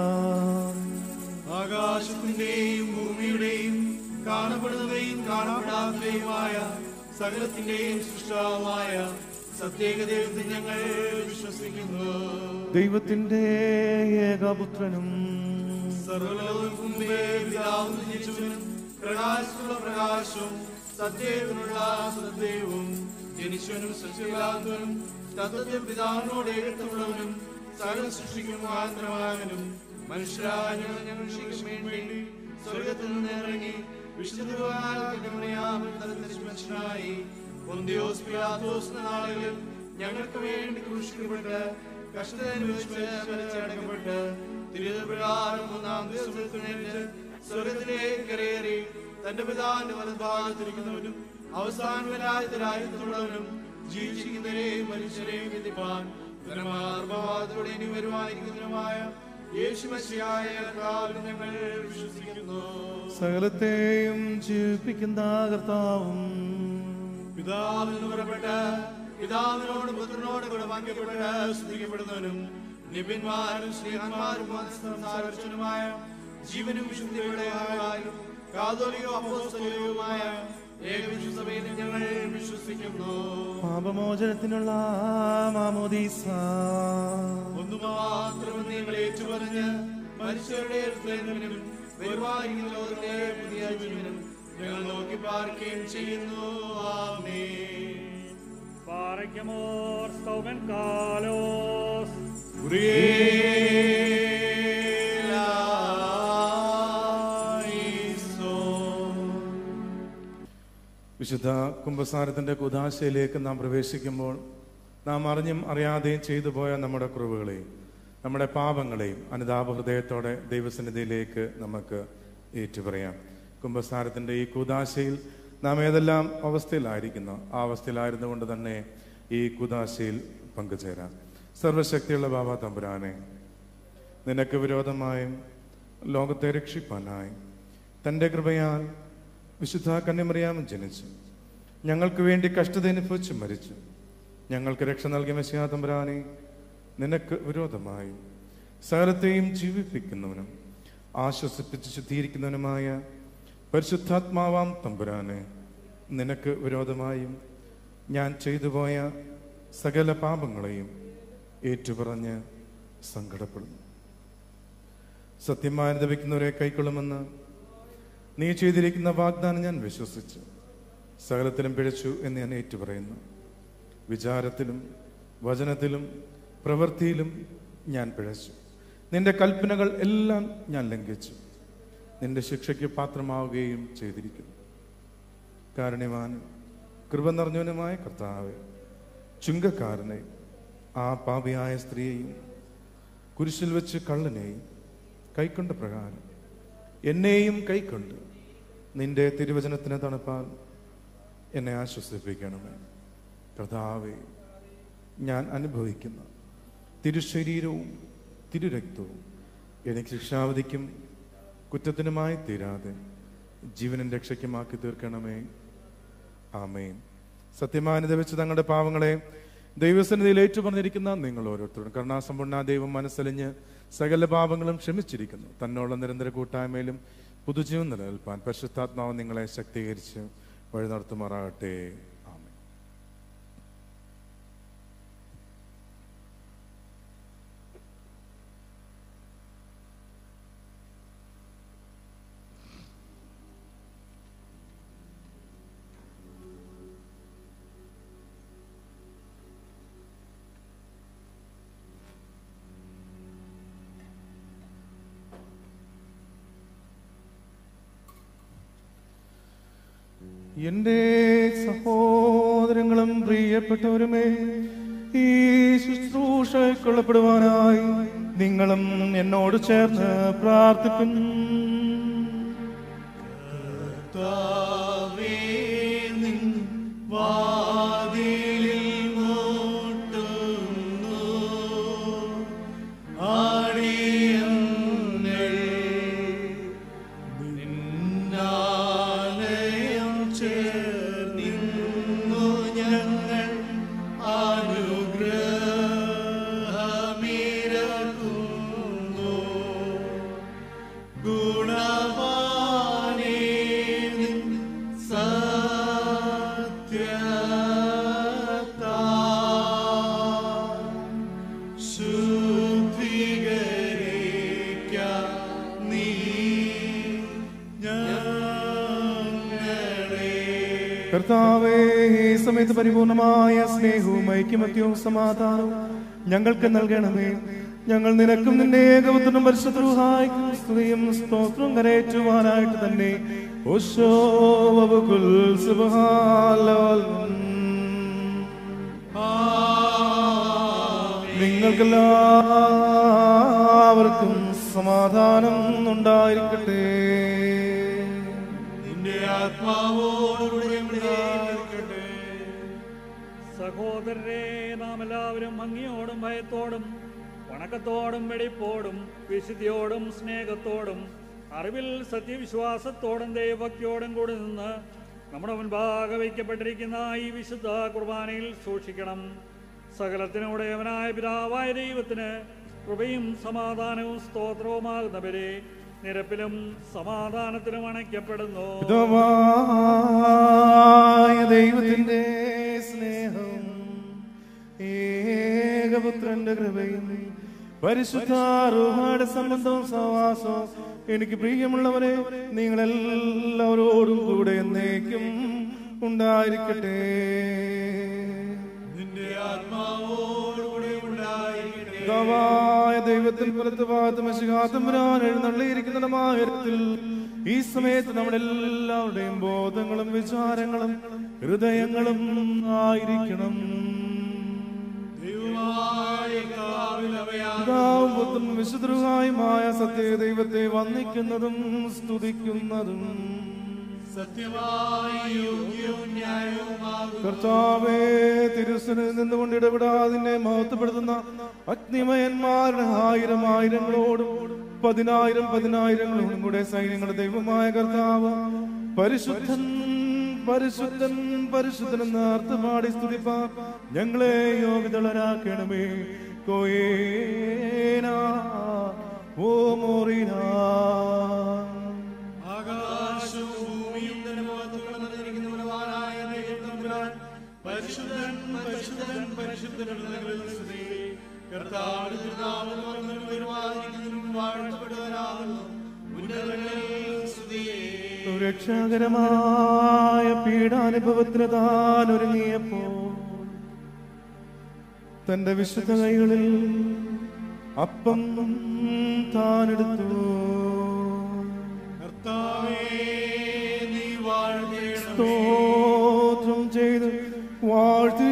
ആകാശത്തിന്റെയും ഭൂമിയുടെയും കാണപ്പെടുന്നവയും കാണപ്പെടാത്തവയുമായ സകലത്തിന്റെയും സൃഷ്ടാവുമായ സത്യേകദൈവത്തെ ഞങ്ങൾ വിശ്വസിക്കുന്നു. ദൈവത്തിന്റെ ഏകപുത്രനും സർവ്വലോകർക്കും മുമ്പേ പിതാവും ജനിച്ചവനും പ്രകാശമുള്ള പ്രകാശവും സത്യത്തിനുള്ള സത്യവും ജനിച്ചവനും സത്യമില്ലാത്തവനും തത്വത്തിൽ പിതാവിനോട് ഏകത്വമുള്ളവനും സകല സൃഷ്ടിക്കും മുഖാന്തരമാകനും മനുഷ്യരായ ഞങ്ങൾ രക്ഷിക്കാൻ വേണ്ടി സ്വർഗത്തിൽ നിന്ന് ഇറങ്ങി വിശുദ്ധനായി പൊന്തിയോസ് പിലാത്തോസ് നാളുകളിൽ ഞങ്ങൾക്ക് വേണ്ടി ക്രൂശിക്കപ്പെട്ട് കഷ്ടതനുഭവിച്ച് മരിച്ചടക്കപ്പെട്ട് തിരുവപ്രകാരം മൂന്നാം ദിവസം സ്വർഗത്തിലേക്ക് കരയേറി തന്റെ പിതാവിന്റെ വലഭാഗത്തിരിക്കുന്നവനും അവസാന വരായത്തിലായിട്ടുള്ളവനും ജീവിച്ചിരിക്കുന്നവരെയും മനുഷ്യരെയും വിധിപ്പാൻ ധനമാർഭാവത്തോടെ ഇനി വരുവാനിരിക്കുന്നതിനുമായ യേശുമശിയായ കർത്താവിൽ ഞങ്ങൾ വിശ്വസിക്കുന്നു. സകലത്തെയും ജീവിപ്പിക്കുന്ന കർത്താവും പിതാവിൽ നിന്ന് പുറപ്പെട്ട് പിതാവിനോട് പുത്രനോട് കൂടെ വാങ്ങിക്കപ്പെട്ട് സ്തുതിക്കപ്പെടുന്നവനും നിബിന്മാരും സ്നേഹന്മാരും സംസാരിച്ചവനുമായ ജീവനും വിശുദ്ധിയുടെ കാതോലികോ അപ്പോസ്തലികവുമായ ഏകവിശുദ്ധസഭയിൽ ഞങ്ങൾ വിശ്വസിക്കുന്നു. പാപമോചനത്തിനുള്ള മാമോദീസ ഒന്നു മാത്രം നിങ്ങൾ ഏറ്റുപറഞ്ഞ് മനുഷ്യരുടെ ഹൃദയത്തിനും വരുവാനിരിക്കുന്ന ലോകത്തിന്റെ പുതിയ ജീവനും ഞങ്ങൾ നോക്കി പാർക്കുകയും ചെയ്യുന്നു. ആമേൻ. പാറയ്ക്കമോർ സ്തൗമൻ കാലോസ് വിശുദ്ധ കുംഭസാരത്തിന്റെ കുദാശയിലേക്ക് നാം പ്രവേശിക്കുമ്പോൾ നാം അറിഞ്ഞും അറിയാതെയും ചെയ്തു പോയ നമ്മുടെ കുറവുകളെയും നമ്മുടെ പാപങ്ങളെയും അനുതാപ ഹൃദയത്തോടെ ദൈവസന്നിധിയിലേക്ക് നമുക്ക് ഏറ്റുപറയാം. കുംഭസാരത്തിന്റെ ഈ കുദാശയിൽ നാം ഏതെല്ലാം അവസ്ഥയിലായിരിക്കുന്നു ആ അവസ്ഥയിലായിരുന്നു കൊണ്ട് തന്നെ ഈ കുദാശയിൽ പങ്കുചേരാം. സർവശക്തിയുള്ള ബാബ തമ്പുരാനെ, നിനക്ക് വിരോധമായും ലോകത്തെ രക്ഷിപ്പാനായും തൻ്റെ കൃപയാൽ വിശുദ്ധ കന്യമറിയാമൻ ജനിച്ചു, ഞങ്ങൾക്ക് വേണ്ടി കഷ്ടത അനുഭവിച്ച് മരിച്ചു. ഞങ്ങൾക്ക് രക്ഷ നൽകിയ മെസ്സിഹാ തമ്പുരാനെ, നിനക്ക് വിരോധമായി സകലത്തെയും ജീവിപ്പിക്കുന്നവനും ആശ്വസിപ്പിച്ച് ശുദ്ധീകരിക്കുന്നവനുമായ പരിശുദ്ധാത്മാവാം തമ്പുരാനെ, നിനക്ക് വിരോധമായും ഞാൻ ചെയ്തുപോയ സകല പാപങ്ങളെയും ഏറ്റുപറഞ്ഞ് സങ്കടപ്പെടുന്നു. സത്യമായി അനുദപിക്കുന്നവരെ കൈക്കൊള്ളുമെന്ന് നീ ചെയ്തിരിക്കുന്ന വാഗ്ദാനം ഞാൻ വിശ്വസിച്ചു. സകലത്തിലും പിഴച്ചു എന്ന് ഞാൻ ഏറ്റുപറയുന്നു. വിചാരത്തിലും വചനത്തിലും പ്രവൃത്തിയിലും ഞാൻ പിഴച്ചു. നിന്റെ കൽപ്പനകൾ എല്ലാം ഞാൻ ലംഘിച്ചു. നിന്റെ ശിക്ഷയ്ക്ക് പാത്രമാവുകയും ചെയ്തിരിക്കുന്നു. കാരുണ്യവാനും കൃപ നിറഞ്ഞവനുമായ കർത്താവേ, ചുങ്കക്കാരനെ, ആ പാപിയായ സ്ത്രീയെയും കുരിശിൽ വെച്ച് കള്ളനെയും കൈക്കൊണ്ട പ്രകാരം എന്നെയും കൈക്കൊണ്ട് നിന്റെ തിരുവചനത്തിന് തണുപ്പാൽ എന്നെ ആശ്വസിപ്പിക്കണമേ. കർത്താവേ, ഞാൻ അനുഭവിക്കുന്ന തിരുശരീരവും തിരുരക്തവും എനിക്ക് ശിക്ഷാവധിക്കും കുറ്റത്തിനുമായി തീരാതെ ജീവനും രക്ഷയ്ക്കുമാക്കി തീർക്കണമേ. ആമേൻ. സത്യമാനത വെച്ച് തങ്ങളുടെ പാവങ്ങളെ ദൈവസന്നിധിയിൽ ഏറ്റുപറഞ്ഞിരിക്കുന്ന നിങ്ങൾ ഓരോരുത്തരും കരുണാസമ്പൂർണ്ണ ദൈവം മനസ്സലിഞ്ഞ് സകല പാപങ്ങളും ക്ഷമിച്ചിരിക്കുന്നു. തന്നോളം നിരന്തര കൂട്ടായ്മയിലും പുതുജീവൻ നിലനിൽപ്പാൻ പരിശുദ്ധാത്മാവ് നിങ്ങളെ ശക്തീകരിച്ച് വഴി നടത്തുമാറാകട്ടെ. ആമേൻ. എന്റെ സഹോദരങ്ങളും പ്രിയപ്പെട്ടവരുമേ, ഈ ശുശ്രൂഷ കൊള്ളപ്പെടുവാനായി നിങ്ങളും എന്നോട് ചേർന്ന് പ്രാർത്ഥിക്കും. കർത്താവേ, ഈ സമയത്ത് പരിപൂർണമായ സ്നേഹവും ഐക്യമത്യവും സമാധാനവും ഞങ്ങൾക്ക് നൽകണമേ. ഞങ്ങൾ നിനക്കും നിന്റെ ഏകപുത്രനും പരിശുദ്ധ റൂഹായ്ക്കും സ്തുതിയും സ്തോത്രവും കരയേറ്റുവാനായിട്ട് തന്നെ നിങ്ങൾക്കെല്ലാവർക്കും സമാധാനം ഉണ്ടായിരിക്കട്ടെ. സഹോദരരെ, നാം എല്ലാവരും ഭംഗിയോടും ഭയത്തോടും വണക്കത്തോടും വെടിപ്പോടും വിശുദ്ധിയോടും സ്നേഹത്തോടും അറിവിൽ സത്യവിശ്വാസത്തോടും ദൈവഭക്തിയോടും കൂടി നിന്ന് നമ്മുടെ മുൻപാകെ വയ്ക്കപ്പെട്ടിരിക്കുന്ന ഈ വിശുദ്ധ കുർബാനയിൽ സൂക്ഷിക്കണം. സകലത്തിനുടയവനായ പിതാവായ ദൈവത്തിന് കൃപയും സമാധാനവും സ്തോത്രവുമാകുന്നവരെ നിരപ്പിലും സമാധാനത്തിലും അണയ്ക്കപ്പെടുന്നു. ദൈവത്തിന്റെ സ്നേഹം, ഏകപുത്രന്റെ കൃപയും പരിശുദ്ധ റൂഹായുടെ സംബന്ധവും സഹവാസവും എനിക്ക് പ്രിയമുള്ളവരെ നിങ്ങളെല്ലാവരോടും കൂടെ എന്നേക്കും ഉണ്ടായിരിക്കട്ടെ. നിന്റെ ആത്മാവോടുകൂടെ ഉണ്ടായിരിക്കട്ടെ. ദൈവത്തിൽ തമ്പുരാൻ എഴുന്നള്ളിയിരിക്കുന്ന മായത്തിൽ ഈ സമയത്ത് നമ്മുടെ എല്ലാവരുടെയും ബോധങ്ങളും വിചാരങ്ങളും ഹൃദയങ്ങളും ആയിരിക്കണം. വിശുദ്ധമായ സത്യ ദൈവത്തെ വന്ദിക്കുന്നതും സ്തുതിക്കുന്നതും കർത്താവേ, തിരുസനിൽ നിന്നുകൊണ്ട് ഇടപെടാതിനെ മഹത്വപ്പെടുത്തുന്ന അഗ്നിമയന്മാരുടെ ആയിരം ആയിരങ്ങളോടും പതിനായിരം പതിനായിരങ്ങളോടും കൂടെ സൈന്യങ്ങളുടെ ദൈവമായ കർത്താവ് പരിശുദ്ധൻ പരിശുദ്ധൻ പരിശുദ്ധൻ എന്ന് അർത്ഥമാടി സ്തുതിപ്പാൻ ഞങ്ങളെ യോഗ്യതളരാക്കണമേ. കോയേന ഓ മോറിന ആകാശവും ഭൂമിയും തന്നെ മഹത്വങ്ങൾ നിറഞ്ഞിരിക്കുന്ന ബലവാനായ ദൈവം തമ്പുരാൻ പരിശുദ്ധൻ പരിശുദ്ധൻ പരിശുദ്ധൻ സ്തുതി. കർത്താവിന്റെ തിരുനാമത്തിൽ വന്നവനും വരുവാനിരിക്കുന്നവനും വാഴ്ത്തപ്പെട്ടവനാകുന്നു. ഉന്നതങ്ങളിൽ സ്തുതിയേ. രക്ഷാകരമായ പീഡാനുഭവത്തിന് താൻ ഒരുങ്ങിയപ്പോൾ തന്റെ വിശുദ്ധ കൈകളിൽ അപ്പം താനെടുത്തു. കർത്താവേ, നീ വാഴ്ത്തേണമേ. സ്തോത്രം ചെയ്ത് വാഴ്ത്തി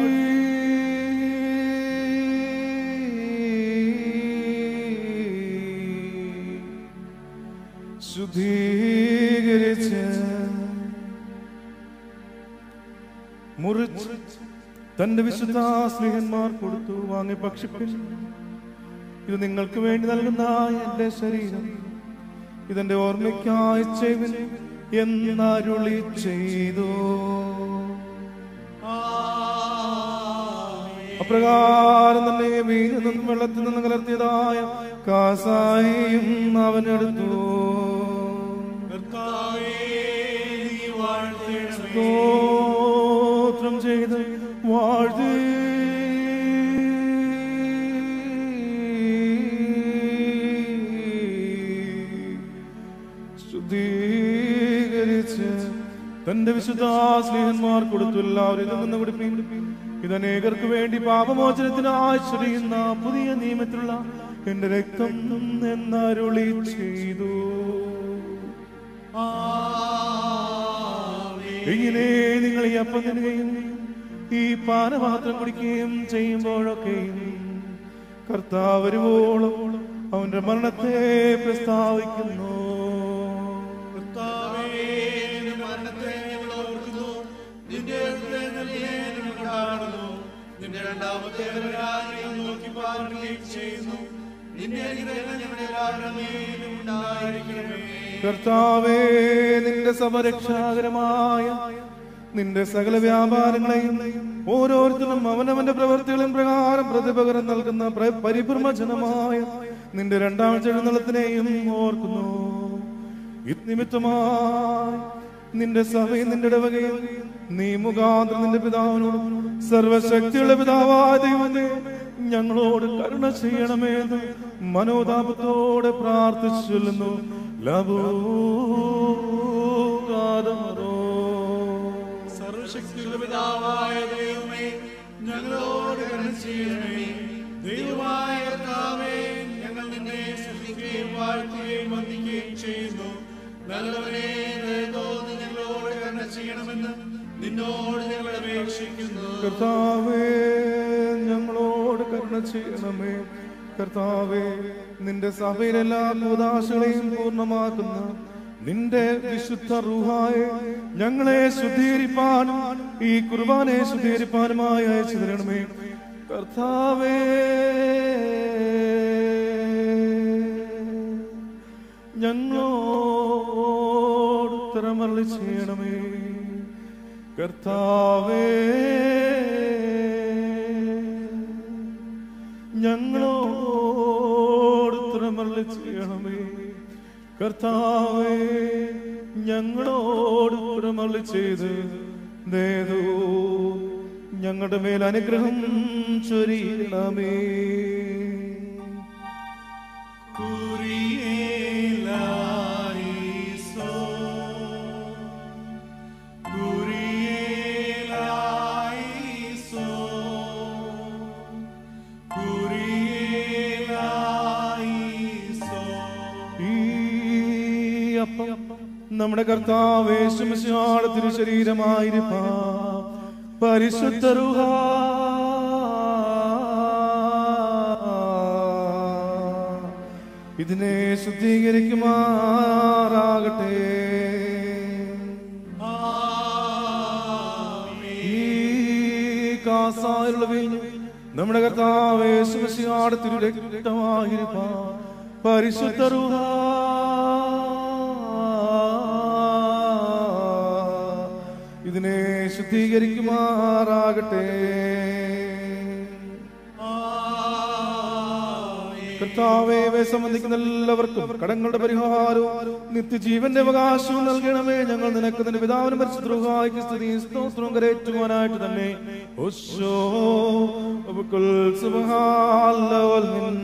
ശുദ്ധീകരിച്ച് മുറിച്ച് തന്റെ വിശുദ്ധ സ്നേഹന്മാർ കൊടുത്തു. വാങ്ങി ഭക്ഷിപ്പിൻ, ഇത് നിങ്ങൾക്ക് വേണ്ടി നൽകുന്ന എന്റെ ശരീരം, ഇതെന്റെ ഓർമ്മയ്ക്കായി ചെയ്യുവിൻ എന്നരുളി ചെയ്തു. അപ്രകാരം തന്നെ വീഞ്ഞിൽ നിന്നും വെള്ളത്തിൽ നിന്ന് കലർത്തിയതായ കാസായും അവനെടുത്തു. സ്തോത്രം ചെയ്ത് വാഴ്ത്തി ശുദ്ധീകരിച്ച് തന്റെ വിശുദ്ധ സ്നേഹന്മാർ കൊടുത്തു. എല്ലാവരും ഇതിൽ നിന്ന് കുടിപ്പീൻ, ഇതനേകർക്ക് വേണ്ടി പാപമോചനത്തിനായി ചൊരിയുന്ന പുതിയ നിയമത്തിലുള്ള എന്റെ രക്തം എന്നരുളി ചെയ്തു. ഇങ്ങനെ നിങ്ങൾ ഈ അപ്പം തിന്നുകയും ഈ പാനപാത്രം കുടിക്കുകയും ചെയ്യുമ്പോഴൊക്കെയും കർത്താവ് വരുവോളം അവന്റെ മരണത്തെ പ്രസ്താവിക്കുന്നു. നിന്റെ രണ്ടാമത്തെ നോക്കി പാലിക്കുകയും ചെയ്യുന്നു. നിന്റെ അനുഗ്രഹം ഞങ്ങളുടെ എല്ലാവരുടെയും ഉണ്ടായിരിക്കണമേ. കർത്താവേ, നിന്റെ സമരക്ഷാകരമായ നിന്റെ സകല വ്യാപാരങ്ങളെയും ഓരോരുത്തരും അവനവന്റെ പ്രവൃത്തികളും പ്രകാരം പ്രതിപകരം നൽകുന്ന പരിപൂർണജനമായ നിന്റെ രണ്ടാം എഴുന്നള്ളത്തിനെയും ഓർക്കുന്നു. ഇനിമിത്തമായി നിന്റെ സഭയും നിന്റെ ഇടവകയും നീ മുഖാന്തരം നിന്റെ പിതാവിനോടും സർവശക്തിയുള്ള പിതാവായ ദൈവമേ ഞങ്ങളോട് കരുണ ചെയ്യണമെന്ന് മനോതാപത്തോടെ പ്രാർത്ഥിച്ചു. സർവശക്തിയുള്ള പിതാവായ ദൈവമേ ഞങ്ങളോട് കരുണ ചെയ്യണമേ. ദൈവമായ കർത്താവേ, ഞങ്ങൾ നിന്നെ സ്തുതിക്കുകയും വാഴ്ത്തുകയും വന്ദിക്കുകയും ചെയ്യുന്നു. നല്ലവനെ ദയതോന്നി ഞങ്ങളോട് കരുണ ചെയ്യണമെന്ന് നിന്നോട് ഞങ്ങൾ അപേക്ഷിക്കുന്നു. കർത്താവേ, ഞങ്ങളോട് കരുണ ചെയ്യണമേ. കർത്താവേ, നിന്റെ സഭയിലെല്ലാ കൂദാശകളെയും പൂർണ്ണമാക്കുന്ന നിന്റെ വിശുദ്ധ റൂഹായെ ഞങ്ങളെ ശുദ്ധീകരിപ്പാനും ഈ കുർബാനെ ശുദ്ധീകരിപ്പാനുമായി അയച്ചു തരണമേ. കർത്താവേ, ഞങ്ങളോട് ഉത്തരമരുളി ചെയ്യണമേ. കർത്താവേ, ഞങ്ങളോട് ഉത്തരമരുളി ചെയ്യണമേ. കർത്താവേ, ഞങ്ങളോട് ഉത്തരമരുളി ചെയ്ത് ദേവോ ഞങ്ങളുടെ മേൽ അനുഗ്രഹം ചൊരിയണമേ. നമ്മുടെ കർത്താവ് യേശുമിശിഹായുടെ തിരുശരീരമായിരിക്കാം പരിശുദ്ധ റൂഹ ഇതിനെ ശുദ്ധീകരിക്കുമാറാകട്ടെ. ഈ കാസായുള്ള വീഞ്ഞ് നമ്മുടെ കർത്താവ് യേശുമിശിഹായുടെ തിരുരക്തമായിരിക്കാം പരിശുദ്ധ റൂഹ ഇതിനെ ശുദ്ധീകരിക്കുമാറാകട്ടെ. കർത്താവേ ഇവയെ സംബന്ധിക്കുന്ന എല്ലാവർക്കും കടങ്ങളുടെ പരിഹാരവും നിത്യജീവന്റെ അവകാശവും നൽകണമേ. ഞങ്ങൾ നിനക്ക് നിന്റെ പിതാവിനും പരിശുദ്ധ സ്തുതിയും സ്തോത്രവും കരേറ്റുവാനായിട്ട് തന്നെ ഉശ്ശോ വബുക്കുൽ സുബ്ഹാനൽ മിൻ.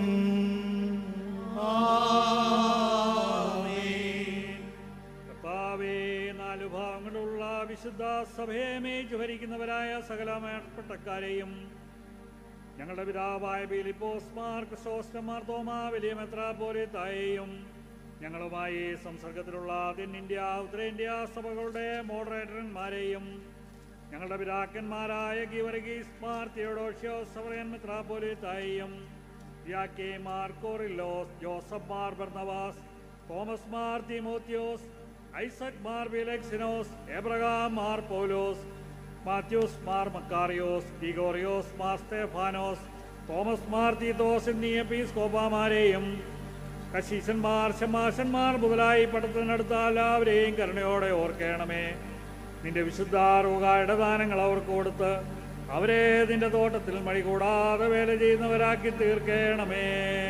കർത്താവേ, നാലു ഭാഗങ്ങളുള്ള വിശുദ്ധ സഭയെ മേച്ചു ഭരിക്കുന്നവരായ സകല മേൽപ്പെട്ടക്കാരെയും ഞങ്ങളുടെ പിതാവായ ഫിലിപ്പോസ് മാർ ക്രിസോസ്റ്റമാർ തോമാ വലിയ മെത്രാപ്പോലീത്തായെയും ഞങ്ങളുമായി സംസർഗത്തിലുള്ള തെന്നിന്ത്യ ഉത്തരേന്ത്യ സഭകളുടെ മോഡറേറ്റർമാരെയും ഞങ്ങളുടെ പിതാക്കന്മാരായ ഗീവർഗീസ് മാർ തിയോഡോഷ്യോസ് സവറയൻ മെത്രാപ്പോലീത്തായെയും യാക്കേ മാർ കോറിലോസ്, ജോസഫ് മാർ ബർന്നവാസ്, തോമസ് മാർ തീമോത്യോസ്, ഐസക് മാർ വിലക്സിനോസ്, എബ്രഹാം മാർ പൗലോസ്, മാത്യൂസ് മാർ മക്കാറിയോസ്, ഡിഗോറിയോസ് മാർ സ്തേഫാനോസ്, തോമസ് മാർ തീത്തോസ് എന്നീ എപ്പീസ്കോപ്പമാരെയും കശീശന്മാർ, ശമാശന്മാർ മുതലായി പട്ടത്തിനടുത്ത എല്ലാവരെയും കരുണയോടെ ഓർക്കണമേ. നിന്റെ വിശുദ്ധ റൂഹായുടെ ദാനങ്ങൾ അവർക്ക് കൊടുത്ത് അവരെ നിന്റെ തോട്ടത്തിൽ മഴ കൂടാതെ വേല ചെയ്യുന്നവരാക്കി തീർക്കണമേ.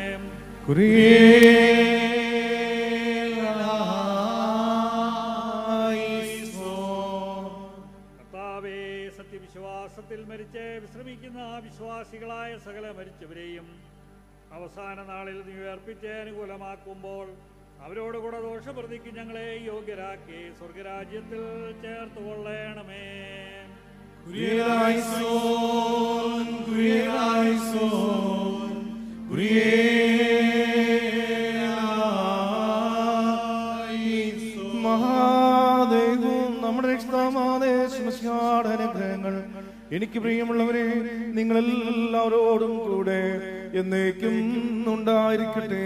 കർത്താവേ, സത്യവിശ്വാസത്തിൽ മരിച്ച് വിശ്രമിക്കുന്ന വിശ്വാസികളായ സകല മരിച്ചവരെയും അവസാന നാളിൽ നീ ഉയർപ്പിച്ച് അനുകൂലമാക്കുമ്പോൾ അവരോടുകൂടെ ദോഷപ്രതിക്ക് ഞങ്ങളെ യോഗ്യരാക്കി സ്വർഗരാജ്യത്തിൽ ചേർത്ത് കൊള്ളണമേ. മഹാദൈവവും നമ്മുടെ രക്ഷിതാവായ ശിവശിഹായുടെ അനുഗ്രഹങ്ങൾ എനിക്ക് പ്രിയമുള്ളവരെ നിങ്ങളെല്ലാവരോടും കൂടെ എന്നേക്കും ഉണ്ടായിരിക്കട്ടെ.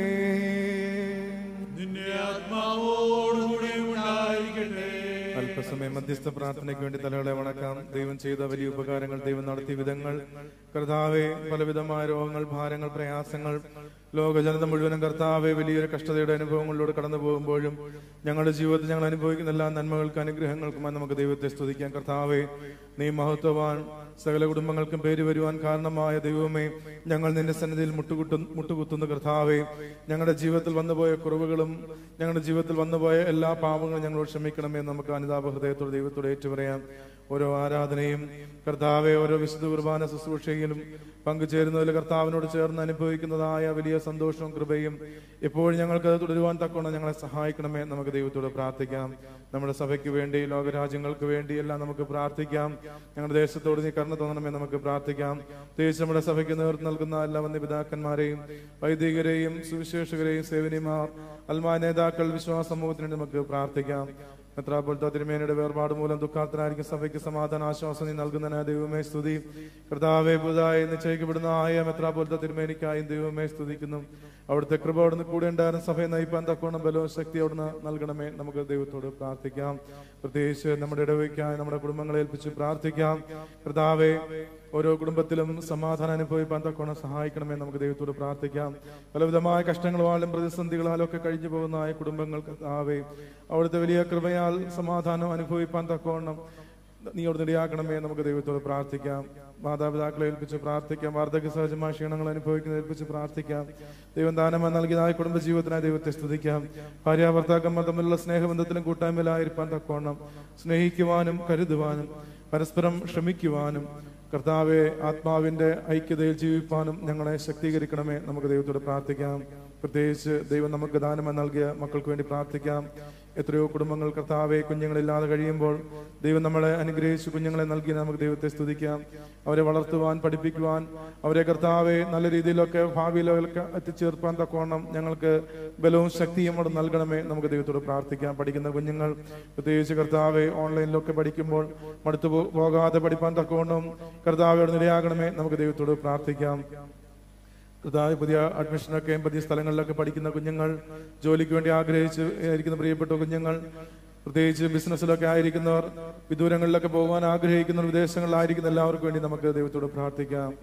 നിന്റെ ആത്മാവോടുകൂടെ ഉണ്ടായിരിക്കട്ടെ. അല്പസമയം മധ്യസ്ഥ പ്രാർത്ഥനയ്ക്ക് വേണ്ടി തലകളെ വണക്കാം. ദൈവം ചെയ്ത വലിയ ഉപകാരങ്ങൾ, ദൈവം നടത്തിയ വിധങ്ങൾ, കർത്താവെ പലവിധമായ രോഗങ്ങൾ, ഭാരങ്ങൾ, പ്രയാസങ്ങൾ, ലോകജനത മുഴുവനും കർത്താവെ വലിയൊരു കഷ്ടതയുടെ അനുഭവങ്ങളിലൂടെ കടന്നു പോകുമ്പോഴും ഞങ്ങളുടെ ജീവിതത്തിൽ ഞങ്ങൾ അനുഭവിക്കുന്ന എല്ലാ നന്മകൾക്കും അനുഗ്രഹങ്ങൾക്കുമായി നമുക്ക് ദൈവത്തെ സ്തുതിക്കാം. കർത്താവെ, നീ മഹത്വവാൻ, സകല കുടുംബങ്ങൾക്കും പേര് വരുവാൻ കാരണമായ ദൈവമേ, ഞങ്ങൾ നിന്റെ സന്നിധിയിൽ മുട്ടുകുട്ടു മുട്ടുകുത്തുന്നു കർത്താവെ. ഞങ്ങളുടെ ജീവിതത്തിൽ വന്നുപോയ കുറവുകളും ഞങ്ങളുടെ ജീവിതത്തിൽ വന്നുപോയ എല്ലാ പാപങ്ങളും ഞങ്ങളോട് ക്ഷമിക്കണമേ. നമുക്ക് അനുതാപ ഹൃദയത്തോട് ദൈവത്തോട് ഏറ്റുപറയാം. ഓരോ ആരാധനയും കർത്താവെ, ഓരോ വിശുദ്ധ കുർബാന ശുശ്രൂഷയിലും പങ്കുചേരുന്നതിൽ കർത്താവിനോട് ചേർന്ന് അനുഭവിക്കുന്നതായ വലിയ സന്തോഷവും കൃപയും എപ്പോഴും ഞങ്ങൾക്ക് അത് തുടരുവാൻ തക്കോണം ഞങ്ങളെ സഹായിക്കണമേ. നമുക്ക് ദൈവത്തോട് പ്രാർത്ഥിക്കാം. നമ്മുടെ സഭയ്ക്ക് വേണ്ടി, ലോകരാജ്യങ്ങൾക്ക് വേണ്ടി എല്ലാം നമുക്ക് പ്രാർത്ഥിക്കാം. ഞങ്ങളുടെ ദേശത്തോട് നീ കരുണ തോന്നണമേ നമുക്ക് പ്രാർത്ഥിക്കാം. പ്രത്യേകിച്ച് നമ്മുടെ സഭയ്ക്ക് നേതൃത്വം നൽകുന്ന എല്ലാ വന്യ പിതാക്കന്മാരെയും വൈദികരെയും സുവിശേഷകരെയും സേവനിമാർ, അൽമായ നേതാക്കൾ, വിശ്വാസ സമൂഹത്തിന് വേണ്ടി നമുക്ക് പ്രാർത്ഥിക്കാം. മെത്രാപ്പൊലീത്ത തിരുമേനിയുടെ വേർപാട് മൂലം ദുഃഖാർത്തനായിരിക്കും സഭയ്ക്ക് സമാധാന ആശ്വാസം നീ നൽകുന്നതിന് ദൈവമേ സ്തുതി. കർത്താവെ, പുതുതായി നിശ്ചയിക്കപ്പെടുന്ന ആയ മെത്രാപ്പൊലീത്ത തിരുമേനിക്കായും ദൈവമേ സ്തുതിക്കുന്നു. അവിടുത്തെ കൃപ അവിടുന്ന് കൂടെ ഉണ്ടായിരുന്ന സഭയെ നയിപ്പാൻ തക്കോണം ബലവും ശക്തി അവിടുന്ന് നൽകണമേ. നമുക്ക് ദൈവത്തോട് പ്രാർത്ഥിക്കാം. പ്രത്യേകിച്ച് നമ്മുടെ ഇടവയ്ക്കായി നമ്മുടെ കുടുംബങ്ങളെ ഏൽപ്പിച്ച് പ്രാർത്ഥിക്കാം. കർത്താവെ, ഓരോ കുടുംബത്തിലും സമാധാനം അനുഭവിപ്പാൻ തക്കോണം സഹായിക്കണമേ. നമുക്ക് ദൈവത്തോട് പ്രാർത്ഥിക്കാം. പലവിധമായ കഷ്ടങ്ങളാലും പ്രതിസന്ധികളാലും ഒക്കെ കഴിഞ്ഞു പോകുന്ന ആയ കുടുംബങ്ങൾ കർത്താവെ, അവിടുത്തെ വലിയ കൃപയാൽ സമാധാനം അനുഭവിപ്പാൻ തക്കോണം നീ അവിടെ ഇടയാക്കണമേ. നമുക്ക് ദൈവത്തോട് പ്രാർത്ഥിക്കാം. മാതാപിതാക്കളെ ഏൽപ്പിച്ച് പ്രാർത്ഥിക്കാം. വാർദ്ധക്യ സഹജമായ ക്ഷീണങ്ങൾ അനുഭവിക്കുന്നത് ഏൽപ്പിച്ച് പ്രാർത്ഥിക്കാം. ദൈവം ദാനമായി നൽകിയതായ കുടുംബജീവിതത്തിനായി ദൈവത്തെ സ്തുതിക്കാം. ഭാര്യ ഭർത്താക്കന്മാർ തമ്മിലുള്ള സ്നേഹബന്ധത്തിലും കൂട്ടായ്മയിലായിരിക്കാൻ തക്കോണം സ്നേഹിക്കുവാനും കരുതുവാനും പരസ്പരം ക്ഷമിക്കുവാനും കർത്താവെ ആത്മാവിന്റെ ഐക്യതയിൽ ജീവിപ്പാനും ഞങ്ങളെ ശക്തീകരിക്കണമേ. നമുക്ക് ദൈവത്തോട് പ്രാർത്ഥിക്കാം. പ്രത്യേകിച്ച് ദൈവം നമുക്ക് ദാനമായി നൽകിയ മക്കൾക്ക് വേണ്ടി പ്രാർത്ഥിക്കാം. എത്രയോ കുടുംബങ്ങൾ കർത്താവെ കുഞ്ഞുങ്ങളില്ലാതെ കഴിയുമ്പോൾ ദൈവം നമ്മളെ അനുഗ്രഹിച്ച് കുഞ്ഞുങ്ങളെ നൽകി നമുക്ക് ദൈവത്തെ സ്തുതിക്കാം. അവരെ വളർത്തുവാൻ, പഠിപ്പിക്കുവാൻ, അവരെ കർത്താവെ നല്ല രീതിയിലൊക്കെ ഭാവിയിലൊക്കെ എത്തിച്ചേർപ്പാൻ തക്കോണം ഞങ്ങൾക്ക് ബലവും ശക്തിയും അവിടെ നൽകണമേ. നമുക്ക് ദൈവത്തോട് പ്രാർത്ഥിക്കാം. പഠിക്കുന്ന കുഞ്ഞുങ്ങൾ പ്രത്യേകിച്ച് കർത്താവെ ഓൺലൈനിലൊക്കെ പഠിക്കുമ്പോൾ മടുത്തു പോകാതെ പഠിപ്പാൻ തക്കോണം കർത്താവയോട് നിലയാകണമേ. നമുക്ക് ദൈവത്തോട് പ്രാർത്ഥിക്കാം. കർത്താവ്, പുതിയ അഡ്മിഷനൊക്കെ പുതിയ സ്ഥലങ്ങളിലൊക്കെ പഠിക്കുന്ന കുഞ്ഞുങ്ങൾ, ജോലിക്ക് വേണ്ടി ആഗ്രഹിച്ച് ഇരിക്കുന്ന പ്രിയപ്പെട്ട കുഞ്ഞുങ്ങൾ, പ്രത്യേകിച്ച് ബിസിനസ്സിലൊക്കെ ആയിരിക്കുന്നവർ, വിദൂരങ്ങളിലൊക്കെ പോകാൻ ആഗ്രഹിക്കുന്നവർ, വിദേശങ്ങളിലായിരിക്കുന്ന എല്ലാവർക്കും വേണ്ടി നമുക്ക് ദൈവത്തോട് പ്രാർത്ഥിക്കാം.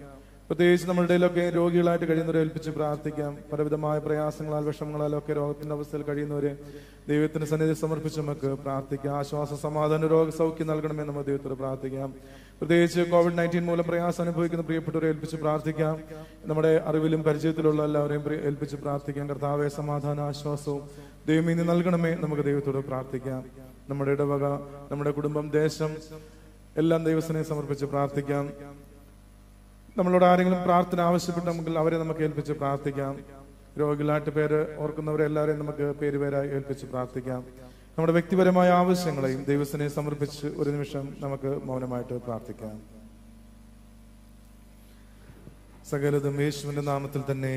പ്രത്യേകിച്ച് നമ്മുടെ ഇടയിലൊക്കെ രോഗികളായിട്ട് കഴിയുന്നവരെ ഏൽപ്പിച്ച് പ്രാർത്ഥിക്കാം. പലവിധമായ പ്രയാസങ്ങളാൽ വിഷമങ്ങളാലൊക്കെ രോഗത്തിന്റെ അവസ്ഥയിൽ കഴിയുന്നവരെ ദൈവത്തിന്റെ സന്നിധി സമർപ്പിച്ച് നമുക്ക് പ്രാർത്ഥിക്കാം. ആശ്വാസ സമാധാന രോഗസൗഖ്യം നൽകണമെന്ന് നമുക്ക് ദൈവത്തോട് പ്രാർത്ഥിക്കാം. പ്രത്യേകിച്ച് കോവിഡ് നയൻറ്റീൻ മൂലം പ്രയാസം അനുഭവിക്കുന്ന പ്രിയപ്പെട്ടവരെ ഏൽപ്പിച്ച് പ്രാർത്ഥിക്കാം. നമ്മുടെ അറിവിലും പരിചയത്തിലുള്ള എല്ലാവരെയും ഏൽപ്പിച്ച് പ്രാർത്ഥിക്കാം. കർത്താവെ, സമാധാന ആശ്വാസവും ദൈവം ഇന്ന് നൽകണമേ നമുക്ക് ദൈവത്തോട് പ്രാർത്ഥിക്കാം. നമ്മുടെ ഇടവക, നമ്മുടെ കുടുംബം, ദേശം എല്ലാം ദൈവത്തിനെ സമർപ്പിച്ച് പ്രാർത്ഥിക്കാം. നമ്മളോട് ആരെങ്കിലും പ്രാർത്ഥന ആവശ്യപ്പെട്ടെങ്കിൽ അവരെ നമുക്ക് ഏൽപ്പിച്ച് പ്രാർത്ഥിക്കാം. രോഗികളായിട്ട് പേര് ഓർക്കുന്നവരെ എല്ലാവരെയും നമുക്ക് പേര് പേരായി ഏൽപ്പിച്ച് പ്രാർത്ഥിക്കാം. നമ്മുടെ വ്യക്തിപരമായ ആവശ്യങ്ങളെയും ദൈവത്തിനെ സമർപ്പിച്ച് ഒരു നിമിഷം നമുക്ക് മൗനമായിട്ട് പ്രാർത്ഥിക്കാം. സകലതും യേശുവിന്റെ നാമത്തിൽ തന്നെ.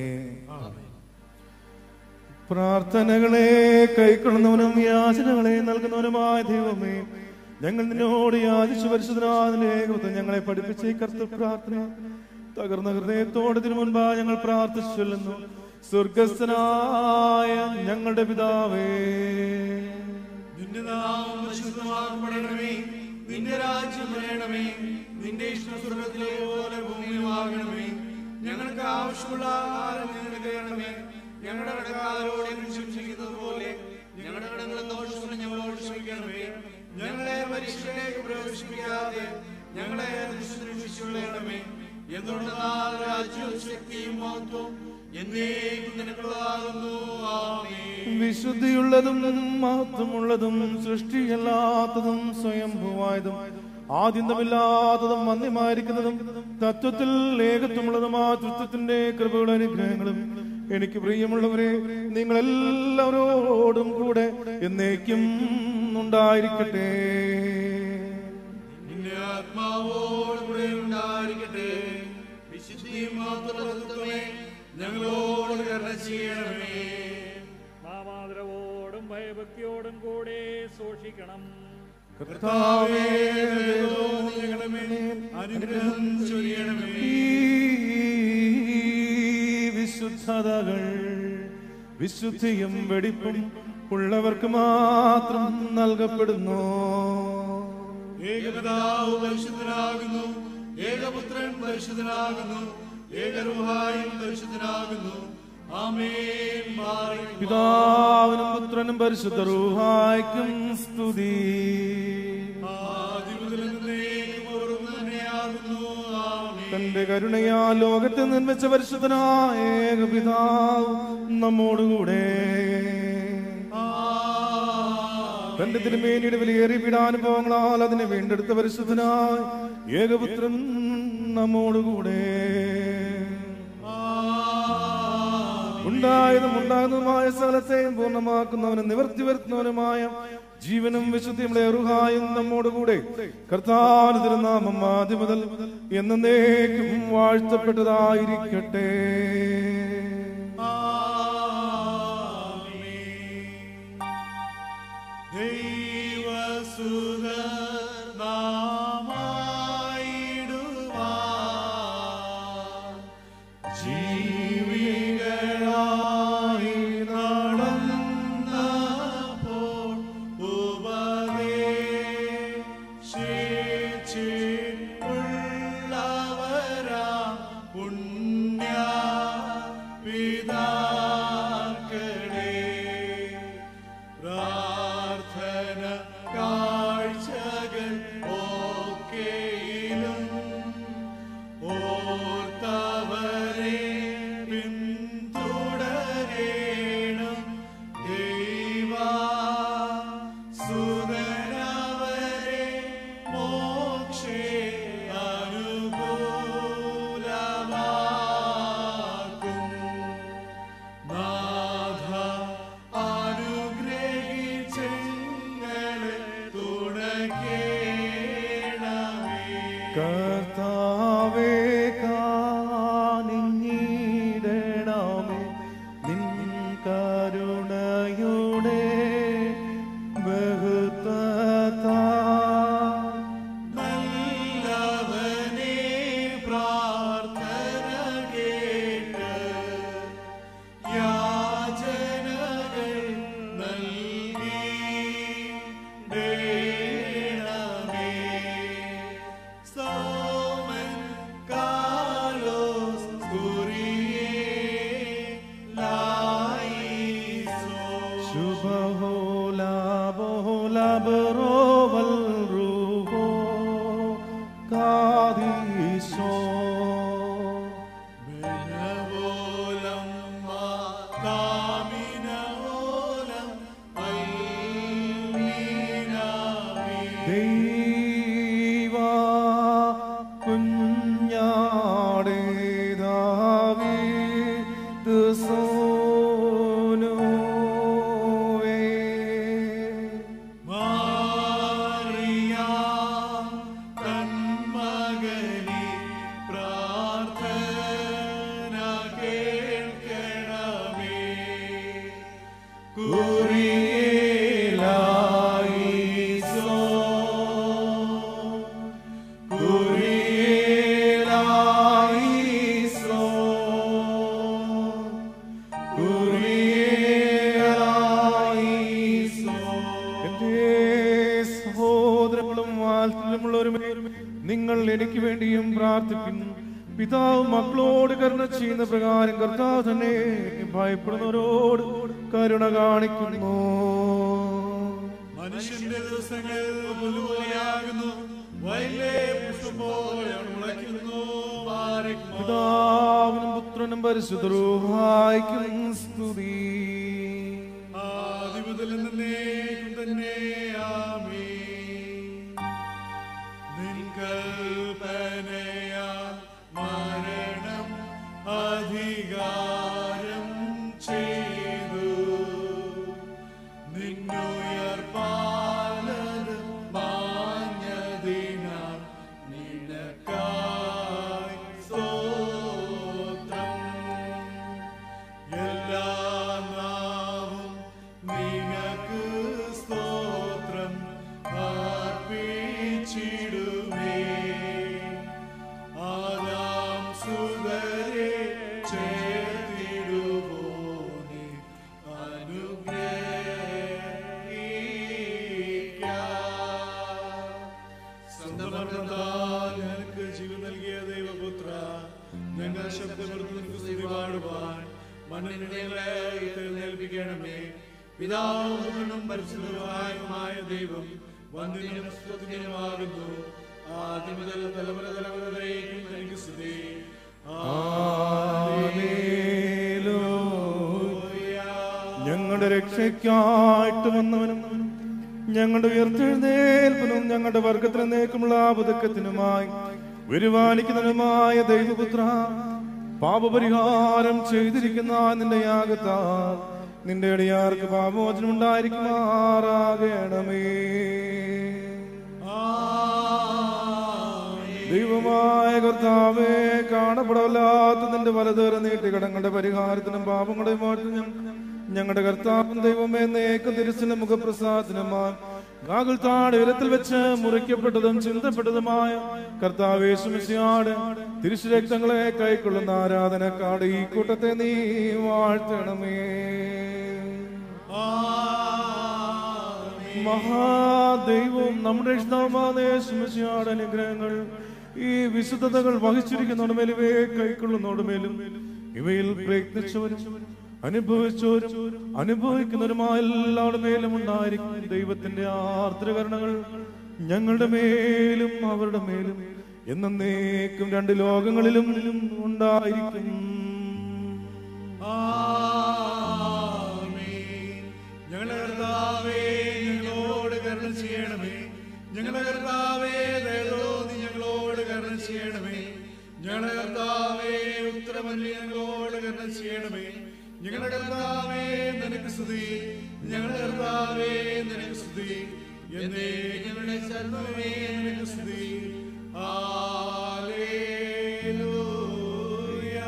പ്രാർത്ഥനകളെ കൈക്കൊള്ളുന്നവനും യാചനകളെ നൽകുന്നവനുമായ ദൈവമേ, ഞങ്ങൾ നിന്നോട് യാചിച്ചു പരിശുദ്ധനാഥന്റെ ഏകത്വം ഞങ്ങളെ പഠിപ്പിച്ച ഈ കർത്തൃ പ്രാർത്ഥന തകർന്ന ഹൃദയത്തോടെ തിരു മുൻപാ ഞങ്ങൾ പ്രാർത്ഥിച്ചു ചൊല്ലുന്നു. സ്വർഗസ്ഥനായ ഞങ്ങളുടെ പിതാവേ, നിന്റെ നാമം പരിശുദ്ധമാക്കപ്പെടണമേ, നിന്റെ രാജ്യം വരണമേ, നിന്റെ ഇഷ്ടം സ്വർഗ്ഗത്തിലെ പോലെ ഭൂമിയിലുമാകണമേ. ഞങ്ങൾക്ക് ആവശ്യമുള്ള ആഹാരം ഞങ്ങൾക്ക് തരണമേ. ഞങ്ങളുടെ കടക്കാരോട് ക്ഷമിക്കുന്നത് പോലെ ഞങ്ങളുടെ കടങ്ങളും ദോഷങ്ങളും ഞങ്ങളോട് ക്ഷമിക്കണമേ. ഞങ്ങളെ പരീക്ഷയിലേക്ക് പ്രവേശിപ്പിക്കാതെ ഞങ്ങളെ ദുഷ്ടനിഷിച്ചുകൊള്ളണമേ. എന്തുകൊണ്ടെന്നാൽ രാജ്യവും ശക്തിയും മഹത്വവും എന്നേക്കും നിനക്കുള്ളതാകുന്നു. ആമേൻ. വിശുദ്ധിയുള്ളതും മഹത്വമുള്ളതും സൃഷ്ടിയല്ലാത്തതും സ്വയംഭൂവായതും ആദ്യന്തമില്ലാത്തതും മന്യമായിരിക്കുന്നതും തത്വത്തിൽ ഏകത്വമുള്ളതുമായ തൃത്വത്തിന്റെ കൃപകളും അനുഗ്രഹങ്ങളും എനിക്ക് പ്രിയമുള്ളവരെ നിങ്ങളെല്ലാവരോടും കൂടെ എന്നേക്കും ഉണ്ടായിരിക്കട്ടെ. നിന്റെ ആത്മാവോട് കൂടെ ഉണ്ടായിരിക്കട്ടെ. വിശുദ്ധിയും മാത്രമേ ഞങ്ങളോട് കരുണ ചെയ്യണമേ. നാമാദരവോടും ഭയഭക്തിയോടും കൂടെ സൂക്ഷിക്കണം. കർത്താവേ, ഞങ്ങളുടെ മേൽ അനുഗ്രഹം ചൊരിയണമേ. വിശുദ്ധതകൾ വിശുദ്ധിയും വെടിപ്പും ഉള്ളവർക്ക് മാത്രം നൽകപ്പെടുന്നു. ഏകപിതാവ് പരിശുദ്ധനാകുന്നു, ഏകപുത്രൻ പരിശുദ്ധനാകുന്നു, ഏകരൂഹായും പരിശുദ്ധനാകുന്നു. ആമേൻ. പിതാവിനും പുത്രനും പരിശുദ്ധ റൂഹായ്ക്കും സ്തുതി. തന്റെ കരുണയാ ലോകത്തെ നിർമ്മിച്ച പരിശുദ്ധനായ ഏകപിതാവ് നമ്മോടുകൂടെ തന്റെ തിരുമേനിയുടെ വിലയേറിയ പീഡാനുഭവങ്ങളാൽ അതിനെ വീണ്ടെടുത്ത പരിശുദ്ധനായ ഏകപുത്രൻ നമ്മോടുകൂടെ ഉണ്ടായതും ഉണ്ടാകുന്നതുമായ സകലത്തെയും പൂർണ്ണമാക്കുന്നവനും നിവർത്തി വരുത്തുന്നവനുമായ ജീവനും വിശുദ്ധിയും റുഹായും നമ്മോടുകൂടെ കർത്താവിന്റെ തിരുനാമം ആദ്യം മുതൽ എന്നേക്കും വാഴ്ത്തപ്പെട്ടതായിരിക്കട്ടെ. الأبرار والروح قاديسو ബലവോലം മാതാമിനവോലം അൽമീനാമി ദൈവ കുഞ്ഞാടേ ദാവീദ് സോനുവേ മാറിയാം തന്മകനി പ്രാർത്ഥന കേൾക്കണമേ കുറിയേലായിസോ കുറിയേലായിസോ കുറിയേലായിസോ എന്റെ സഹോദരങ്ങളും വാത്സല്യമുള്ളവരുമേ, നിങ്ങൾ എനിക്ക് വേണ്ടിയും പ്രാർത്ഥിക്കുന്നു. പിതാവ് മക്കളോട് കരുണ ചെയ്യുന്ന പ്രകാരം കർത്താവ് തന്നെ ഭയപ്പെടുന്നവരോട് കരുണ കാണിക്കുന്നു. മനുഷ്യന്റെ ദിവസങ്ങൾ പുലുപോലെയാകുന്നു, വയലിലെ പുഷ്പം പോലെയാണ് മുളയ്ക്കുന്നു. പാരയ്ക്കുമോ. പിതാവിനും പുത്രനും പരിശുദ്ധ റൂഹായിക്കും സ്തുതി. ആദിമുതൽ എന്നേക്കും തന്നെ ആമേൻ. നിൻ കൽപ്പനയാൽ മരണം അധികാരം ചെയ്തു, നിന്നുയർപ്പാലത് മാഞ്ഞതിനാൽ നിനക്കായി സ്തോത്രം. എല്ലാ നാവും നിനക്ക് സ്തോത്രം അർപ്പിച്ചിടുമേ. ആദാം സുതരെ ചേർത്തിടുവോനെ അനുഗ്രഹിക്കാം. സ്വന്തം മരണത്താൽ ഞങ്ങൾക്ക് ജീവൻ നൽകിയ ദൈവപുത്ര, ഞങ്ങൾ ശബ്ദമെടുത്ത് നിനക്ക് സ്തുതി പാടുവാൻ മണ്ണിനെ എഴുന്നേൽപ്പിക്കണമേ. പിതാവും പുത്രനും പരിശുദ്ധമായ ദൈവം വന്ദിനും സ്തുതിനുമാകുന്നു. ആദ്യം മുതൽ തലമുറ തലമുറ വരേക്കും എനിക്ക് സ്തുതി. ഹല്ലേലൂയ. ഞങ്ങളുടെ രക്ഷയ്ക്കായിട്ട് വന്നവനും ഞങ്ങളുടെ ഉയർത്തെഴുന്നേൽപ്പിനും ഞങ്ങളുടെ വർഗത്തിനേക്കുമുള്ള പുതുക്കത്തിനുമായി വരുവാനിക്കുന്നതിനുമായ ദൈവപുത്ര, പാപപരിഹാരം ചെയ്തിരിക്കുന്ന നിന്റെ യാഗത്താൽ നിന്റെ അടിയാർക്ക് പാപമോചനം ഉണ്ടായിരിക്കുമാറാകണമേ. ദൈവമായ കർത്താവേ, കാണപ്പെടല്ലാത്ത നിന്റെ വലതേറ നീട്ടി കടങ്ങളുടെ പരിഹാരത്തിനും പാപങ്ങളുടെ മോചനം ഞങ്ങളുടെ കർത്താവും ദൈവമേ നേക്കും തിരുസിന്റെ മുഖപ്രസാദനുമായി ഗാഗുൽ താട് ഉയരത്തിൽ വെച്ച് മുറിക്കപ്പെട്ടതും ചിന്തപ്പെട്ടതുമായ കർത്താവേശുമിശിയാട് തിരുശുരക്തങ്ങളെ കൈക്കൊള്ളുന്ന ആരാധനക്കാട് ഈ കൂട്ടത്തെ നീ വാഴ്ത്തണമേ. മഹാദൈവം നമ്മുടെ ഇഷ്ടമാദേശിയാട് അനുഗ്രഹങ്ങൾ ഈ വിശുദ്ധതകൾ വഹിച്ചിരിക്കുന്നവരുടെ ഇവയെ കൈക്കൊള്ളുന്നവരുടെ ഇവയിൽ പ്രയത്നിച്ചവരും അനുഭവിച്ചവരും അനുഭവിക്കുന്നവരുമായ എല്ലാവരുടെ മേലും ഉണ്ടായിരിക്കും ദൈവത്തിന്റെ ആർദ്രകരണകൾ ഞങ്ങളുടെ മേലും അവരുടെ മേലും എന്നേക്കും രണ്ട് ലോകങ്ങളിലും ഉണ്ടായിരിക്കും. ഞങ്ങളുടെ കർത്താവേ, ഞങ്ങളോട് കരുണ ചെയ്യണമേ. ഞങ്ങളുടെ കർത്താവേ, ദയതോന്നി ഞങ്ങളോട് കരുണ ചെയ്യണമേ. ഞങ്ങളുടെ കർത്താവേ, ഉത്തരമല്ലി ഞങ്ങളോട് കരുണ ചെയ്യണമേ. ഞങ്ങളുടെ കർത്താവേ, നിനക്ക് സ്തുതി. ഞങ്ങളുടെ കർത്താവേ, നിനക്ക് സ്തുതി. എന്നേ ഞങ്ങളുടെ സർവ്വമേ നിനക്ക് സ്തുതി. ഹല്ലേലൂയ.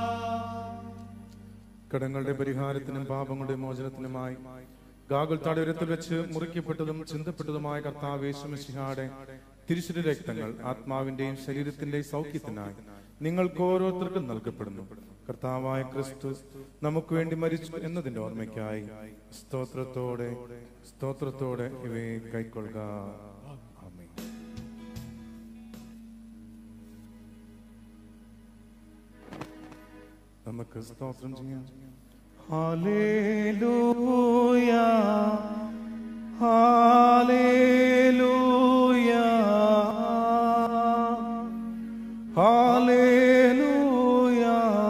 കടങ്ങളുടെ പരിഹാരത്തിനും പാപങ്ങളുടെ മോചനത്തിനുമായി ഗാഗുൽ താഴ്വരത്തിൽ വെച്ച് മുറിക്കപ്പെട്ടതും ചിന്തപ്പെട്ടതുമായ കർത്താവേശുമിശിഹായുടെ തിരുശുര രക്തങ്ങൾ ആത്മാവിന്റെയും ശരീരത്തിന്റെയും സൗഖ്യത്തിനായി നിങ്ങൾക്ക് ഓരോരുത്തർക്കും നൽകപ്പെടുന്നു. കർത്താവായ ക്രിസ്തു നമുക്ക് വേണ്ടി മരിച്ചു എന്നതിന്റെ ഓർമ്മയ്ക്കായി സ്തോത്രത്തോടെ സ്തോത്രത്തോടെ ഇവയെ കൈക്കൊള്ളുക. ആമേൻ. നമുക്ക് സ്തോത്രം ചെയ്യാം. ഹല്ലേലൂയ ഹല്ലേലൂയ ഹല്ലേലൂയ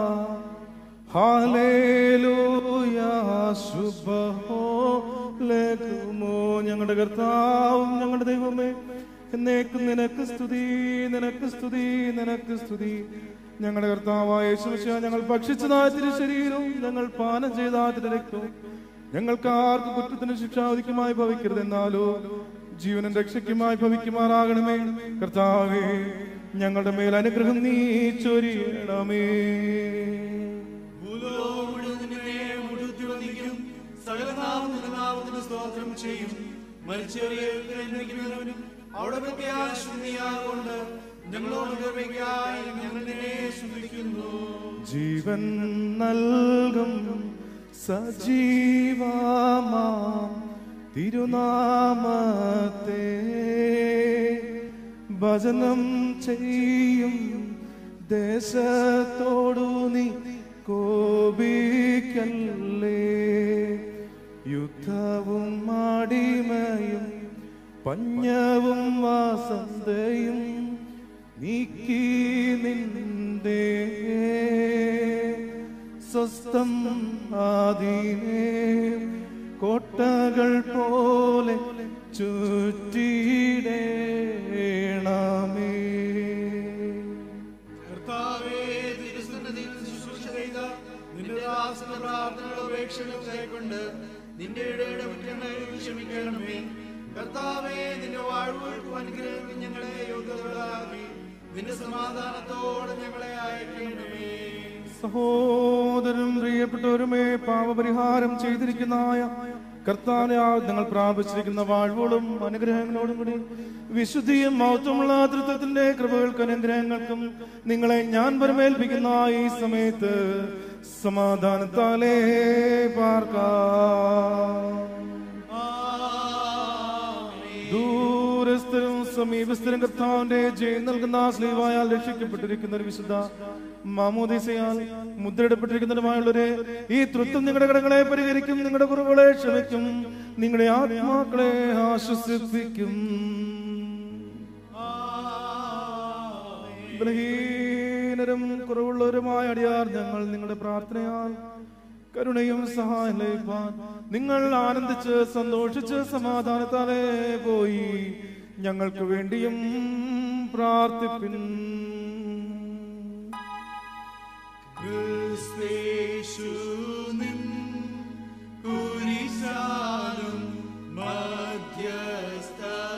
ഹല്ലേലൂയ ശുഭഹോ ലേഖമോ. ഞങ്ങളുടെ കർത്താവും ഞങ്ങളുടെ ദൈവമേ, എന്നേക്കും നിനക്ക് സ്തുതി, നിനക്ക് സ്തുതി, നിനക്ക് സ്തുതി. ഞങ്ങളുടെ കർത്താവായ യേശുമിശിഹാ, ഞങ്ങൾ ഭക്ഷിച്ചതായ തിരു ശരീരവും ഞങ്ങൾ പാനം ചെയ്തായ തിരു രക്തവും ഞങ്ങൾക്ക് ആർക്കും കുറ്റത്തിന് ശിക്ഷാവിധിക്കുമായി ഭവിക്കരുത്, എന്നാലോ ജീവനും രക്ഷയ്ക്കുമായി ഭവിക്കുമാറാകണമേ. കർത്താവേ, ഞങ്ങളുടെ മേൽ അനുഗ്രഹം നീ ചൊരിയണമേ. സകലനാമത്തിന് സ്തോത്രം ചെയ്യും. മരിച്ചവരെയും അവിടെ പ്രത്യാശുദ്ധിയാകൊണ്ട് ഞങ്ങളോട് കൃപയ്ക്കായി ഞങ്ങൾ നിന്നെ സ്തുതിക്കുന്നു. ജീവൻ നൽകും സജീവമാം തിരുനാമത്തെ ഭജനം ചെയ്യും ദേശത്തോടു നീ കോപിക്കല്ലേ. യുദ്ധവും അടിമയും പഞ്ഞവും വാസന്തയും നീക്കി നിന്റെ സ്വസ്ഥം ആദീനേ കോട്ടകൾ പോലെ ചുറ്റിടേണമേ. കർത്താവേ, തിരുസന്നിധിയിൽ ശുശ്രൂഷ ചെയ്ത നിന്റെ ദാസന്റെ പ്രാർത്ഥനകളും അപേക്ഷകളും കൈക്കൊണ്ട് നിന്റെ ഇടയുടെ കുറ്റങ്ങൾ ക്ഷമിക്കണമേ. കർത്താവേ, നിന്റെ വാഴ്വുകൾക്കും അനുഗ്രഹങ്ങൾക്കും ഞങ്ങളെ യോഗ്യതകളാക്കി നിന്റെ സമാധാനത്തോടെ ഞങ്ങളെ അയക്കണമേ. സഹോദരൻ പ്രിയപ്പെട്ടവരുമേ, പാപപരിഹാരം ചെയ്തിരിക്കുന്നതായ കർത്താവിനെ ഞങ്ങൾ പ്രാപിച്ചിരിക്കുന്ന വാഴ്വുകളും അനുഗ്രഹങ്ങളോടും കൂടി വിശുദ്ധിയും മഹത്വമുള്ള തൃത്വത്തിന്റെ കൃപകൾക്കും അനുഗ്രഹങ്ങൾക്കും നിങ്ങളെ ഞാൻ പരമേൽപ്പിക്കുന്ന ഈ സമയത്ത് സമാധാനത്താലേ പാർക്കാം. ദൂരസ്ഥരും സമീപസ്ഥരും കർത്താവിന്റെ ജയം നൽകുന്ന സ്ലീവായാൽ രക്ഷിക്കപ്പെട്ടിരിക്കുന്ന ഒരു വിശുദ്ധ മാമോദീസയാൽ മുദ്രയിടപ്പെട്ടിരിക്കുന്നതുമായുള്ളവരെ, ഈ തൃത്വം നിങ്ങളുടെ കടങ്ങളെ പരിഹരിക്കും, നിങ്ങളുടെ കുറവുകളെ ക്ഷമിക്കും, നിങ്ങളുടെ ആത്മാക്കളെ ആശ്വസിപ്പിക്കും. ബലഹീനരും കുറവുള്ളവരുമായ അടിയാർ ഞങ്ങൾ നിങ്ങളുടെ പ്രാർത്ഥനയാൽ കരുണയും സഹായം ലഭിപ്പാൻ നിങ്ങൾ ആനന്ദിച്ച് സന്തോഷിച്ച് സമാധാനത്താലേ പോയി ഞങ്ങൾക്ക് വേണ്ടിയും പ്രാർത്ഥിപ്പിൻ. ക്രിസ്തേശുനിൻ കുരിശാലും മധ്യസ്ഥ